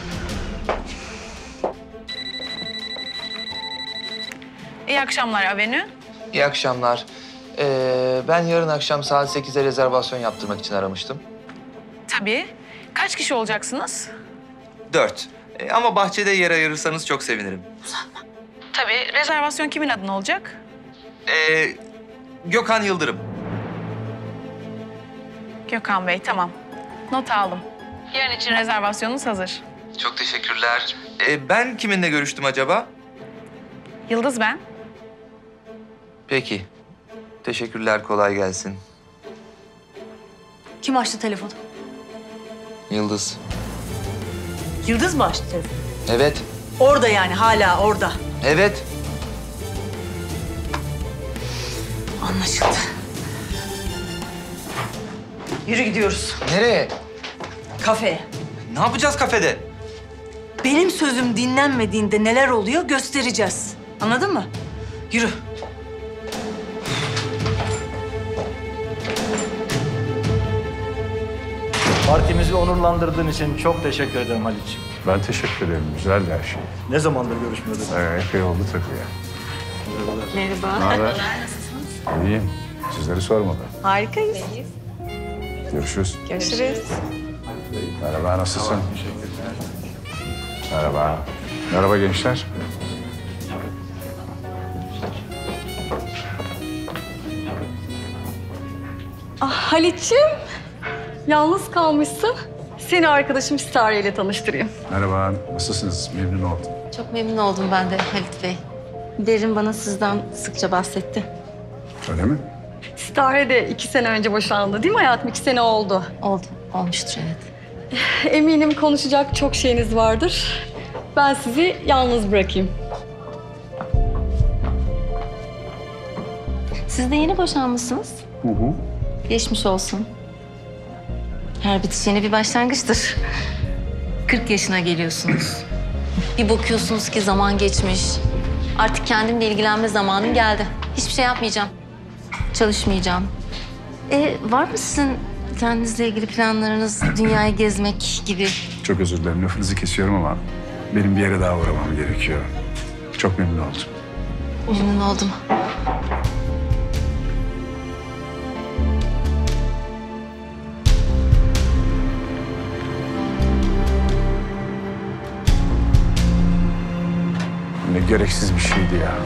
İyi akşamlar Avenü. İyi akşamlar. Ee, ben yarın akşam saat sekize rezervasyon yaptırmak için aramıştım. Tabii. Kaç kişi olacaksınız? Dört. Ee, ama bahçede yer ayırırsanız çok sevinirim. Tabii. Rezervasyon kimin adına olacak? Ee, Gökhan Yıldırım. Gökhan Bey, tamam. Not aldım. Yarın için rezervasyonunuz hazır. Çok teşekkürler. Ee, ben kiminle görüştüm acaba? Yıldız ben. Peki. Teşekkürler, kolay gelsin. Kim açtı telefonu? Yıldız. Yıldız mı açtı telefonu? Evet, Orada yani, hala orada. evet. Anlaşıldı. Yürü gidiyoruz. Nereye? Kafeye. Ne yapacağız kafede? Benim sözüm dinlenmediğinde neler oluyor göstereceğiz. Anladın mı? Yürü. Partimizi onurlandırdığın için çok teşekkür ederim Halit'ciğim. Ben teşekkür ederim. Güzeldi her şey. Ne zamandır görüşmüyorduk? Ee, epey oldu tabii ya. Merhaba. Ne haber? Nasılsınız? İyiyim. Sizleri sormadan. Harikayız. Görüşürüz. Görüşürüz. Merhaba, nasılsın? Merhaba. Merhaba gençler. Ah Halit'ciğim, yalnız kalmışsın. Seni arkadaşım Stare ile tanıştırayım. Merhaba, nasılsınız? Memnun oldum. Çok memnun oldum ben de Halit Bey. Derin bana sizden sıkça bahsetti. Öyle mi? Stare de iki sene önce boşandı değil mi hayatım? İki sene oldu. Oldu, olmuştur evet. Eminim konuşacak çok şeyiniz vardır. Ben sizi yalnız bırakayım. Siz de yeni boşanmışsınız. Hı hı. Geçmiş olsun. Her bitiş yeni bir başlangıçtır. kırk yaşına geliyorsunuz. Bir bakıyorsunuz ki zaman geçmiş. Artık kendimle ilgilenme zamanım geldi. Hiçbir şey yapmayacağım. Çalışmayacağım. E, var mı sizin kendinizle ilgili planlarınız? Dünyayı gezmek gibi. Çok özür dilerim, lafınızı kesiyorum ama benim bir yere daha uğramam gerekiyor. Çok memnun oldum. Memnun oldum. Ne gereksiz bir şeydi ya.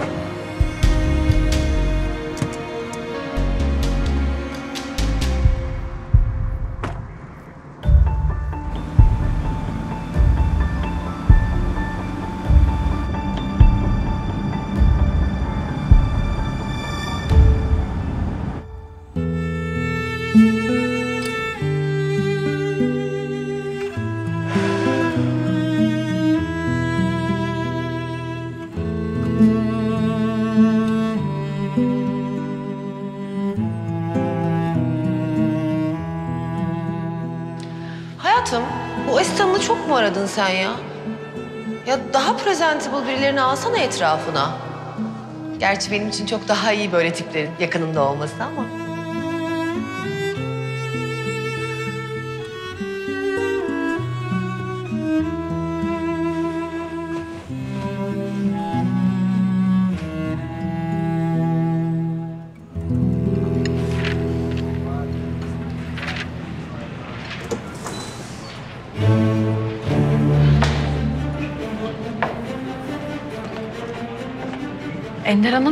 Hayatım, bu asistanını çok mu aradın sen ya? Ya daha presentable birilerini alsana etrafına. Gerçi benim için çok daha iyi böyle tiplerin yakınında olması ama. Ender Hanım.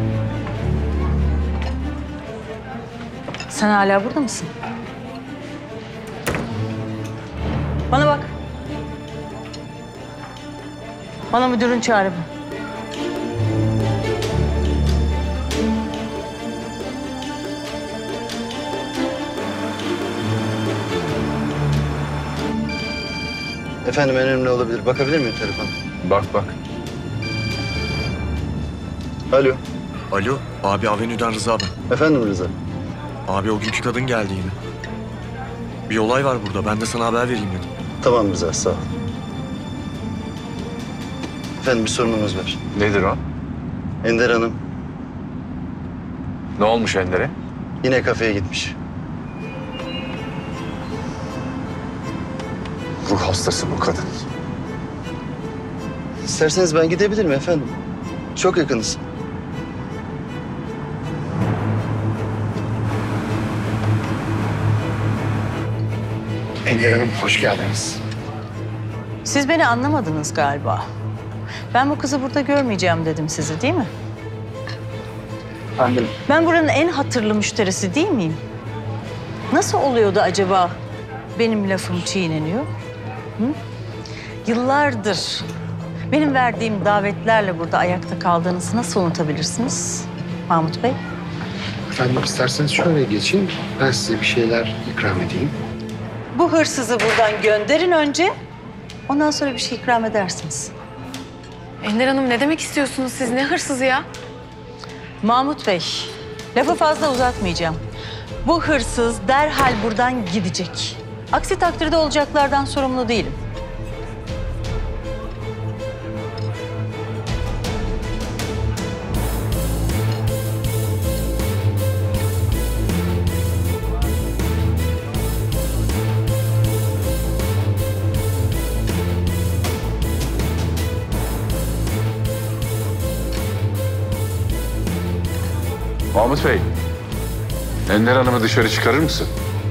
Sen hala burada mısın? Bana bak. Bana müdürün çağrı bu. Efendim en önemli olabilir. Bakabilir miyim telefona? Bak bak. Alo. Alo, abi Avenü'den Rıza ben. Efendim Rıza. Abi o günkü kadın geldi yine. Bir olay var burada, ben de sana haber vereyim dedim. Tamam Rıza, sağ ol. Efendim bir sorunumuz var. Nedir o? Ender Hanım Ne olmuş Ender'e? yine kafeye gitmiş. Ruh hastası bu kadın. İsterseniz ben gidebilirim efendim. Çok yakınız. Ender Hanım hoş geldiniz. Siz beni anlamadınız galiba. Ben bu kızı burada görmeyeceğim dedim size, değil mi? Efendim? Ben buranın en hatırlı müşterisi değil miyim? Nasıl oluyor da acaba benim lafım çiğneniyor? Hı? Yıllardır benim verdiğim davetlerle burada ayakta kaldığınızı nasıl unutabilirsiniz Mahmut Bey? Efendim isterseniz şöyle geçin. Ben size bir şeyler ikram edeyim. Bu hırsızı buradan gönderin önce. Ondan sonra bir şey ikram edersiniz. Ender Hanım ne demek istiyorsunuz siz? Ne hırsızı ya? Mahmut Bey, lafı fazla uzatmayacağım. Bu hırsız derhal buradan gidecek. Aksi takdirde olacaklardan sorumlu değilim. Mahmut Bey, Ender Hanım'ı dışarı çıkarır mısın?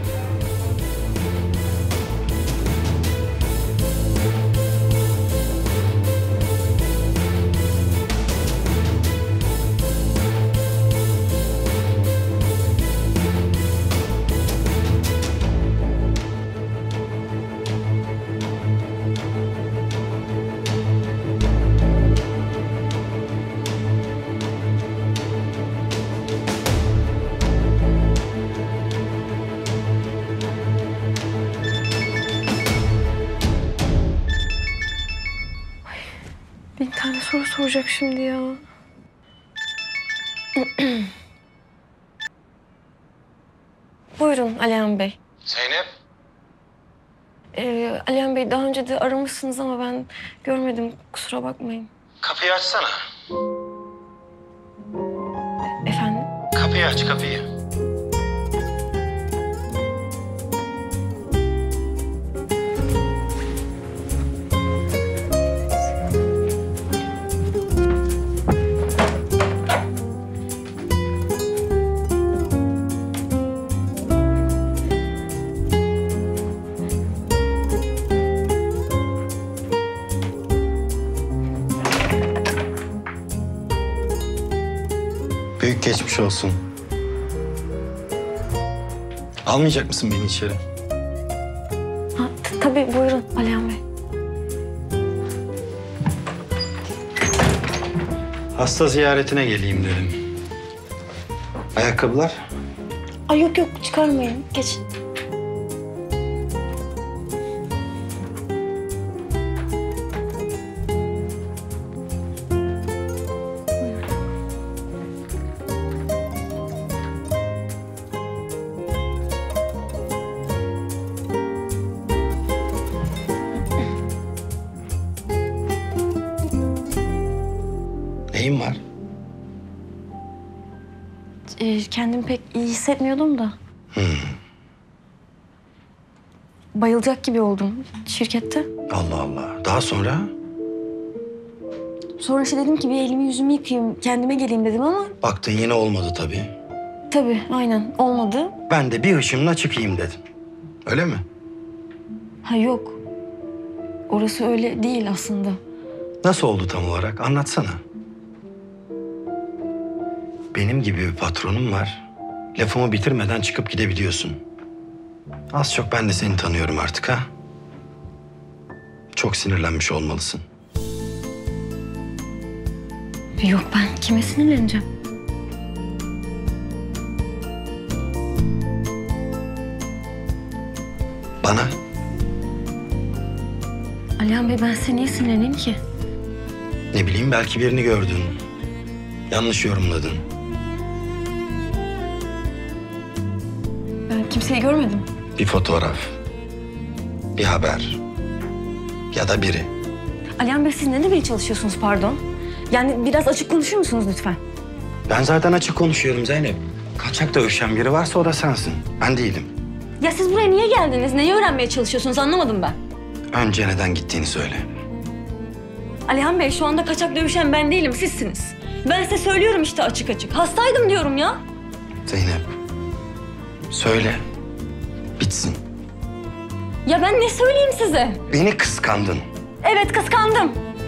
Bin tane soru soracak şimdi ya. Buyurun Alihan Bey. Zeynep. Ee, Alihan Bey daha önce de aramışsınız ama ben görmedim. Kusura bakmayın. Kapıyı açsana. Efendim? Kapıyı aç kapıyı. Büyük geçmiş olsun. Almayacak mısın beni içeri? Ha, tabii buyurun Alihan Bey. Hasta ziyaretine geleyim dedim. Ayakkabılar? Ay yok yok çıkarmayın. Geçin. Neyin var? Ee, kendimi pek iyi hissetmiyordum da. Hmm. Bayılacak gibi oldum şirkette. Allah Allah. Daha sonra? Sonra işte dedim ki bir elimi yüzümü yıkayayım, kendime geleyim dedim ama... Baktın yine olmadı tabii. Tabii aynen olmadı. Ben de bir ışımla çıkayım dedim. Öyle mi? Ha yok. Orası öyle değil aslında. Nasıl oldu tam olarak? Anlatsana. Benim gibi bir patronum var. Lafımı bitirmeden çıkıp gidebiliyorsun. Az çok ben de seni tanıyorum artık ha. Çok sinirlenmiş olmalısın. Yok ben kime sinirleneceğim? Bana. Alihan Bey ben size niye sinirleneyim ki? Ne bileyim belki birini gördün. Yanlış yorumladın. Ben kimseyi görmedim. Bir fotoğraf. Bir haber. Ya da biri. Alihan Bey siz ne demeye çalışıyorsunuz pardon? Yani biraz açık konuşur musunuz lütfen? Ben zaten açık konuşuyorum Zeynep. Kaçak dövüşen biri varsa o da sensin. Ben değilim. Ya siz buraya niye geldiniz? Neyi öğrenmeye çalışıyorsunuz anlamadım ben. Önce neden gittiğini söyle. Alihan Bey şu anda kaçak dövüşen ben değilim sizsiniz. Ben size söylüyorum işte açık açık. Hastaydım diyorum ya. Zeynep. Söyle. Bitsin. Ya ben ne söyleyeyim size? Beni kıskandın. Evet kıskandım.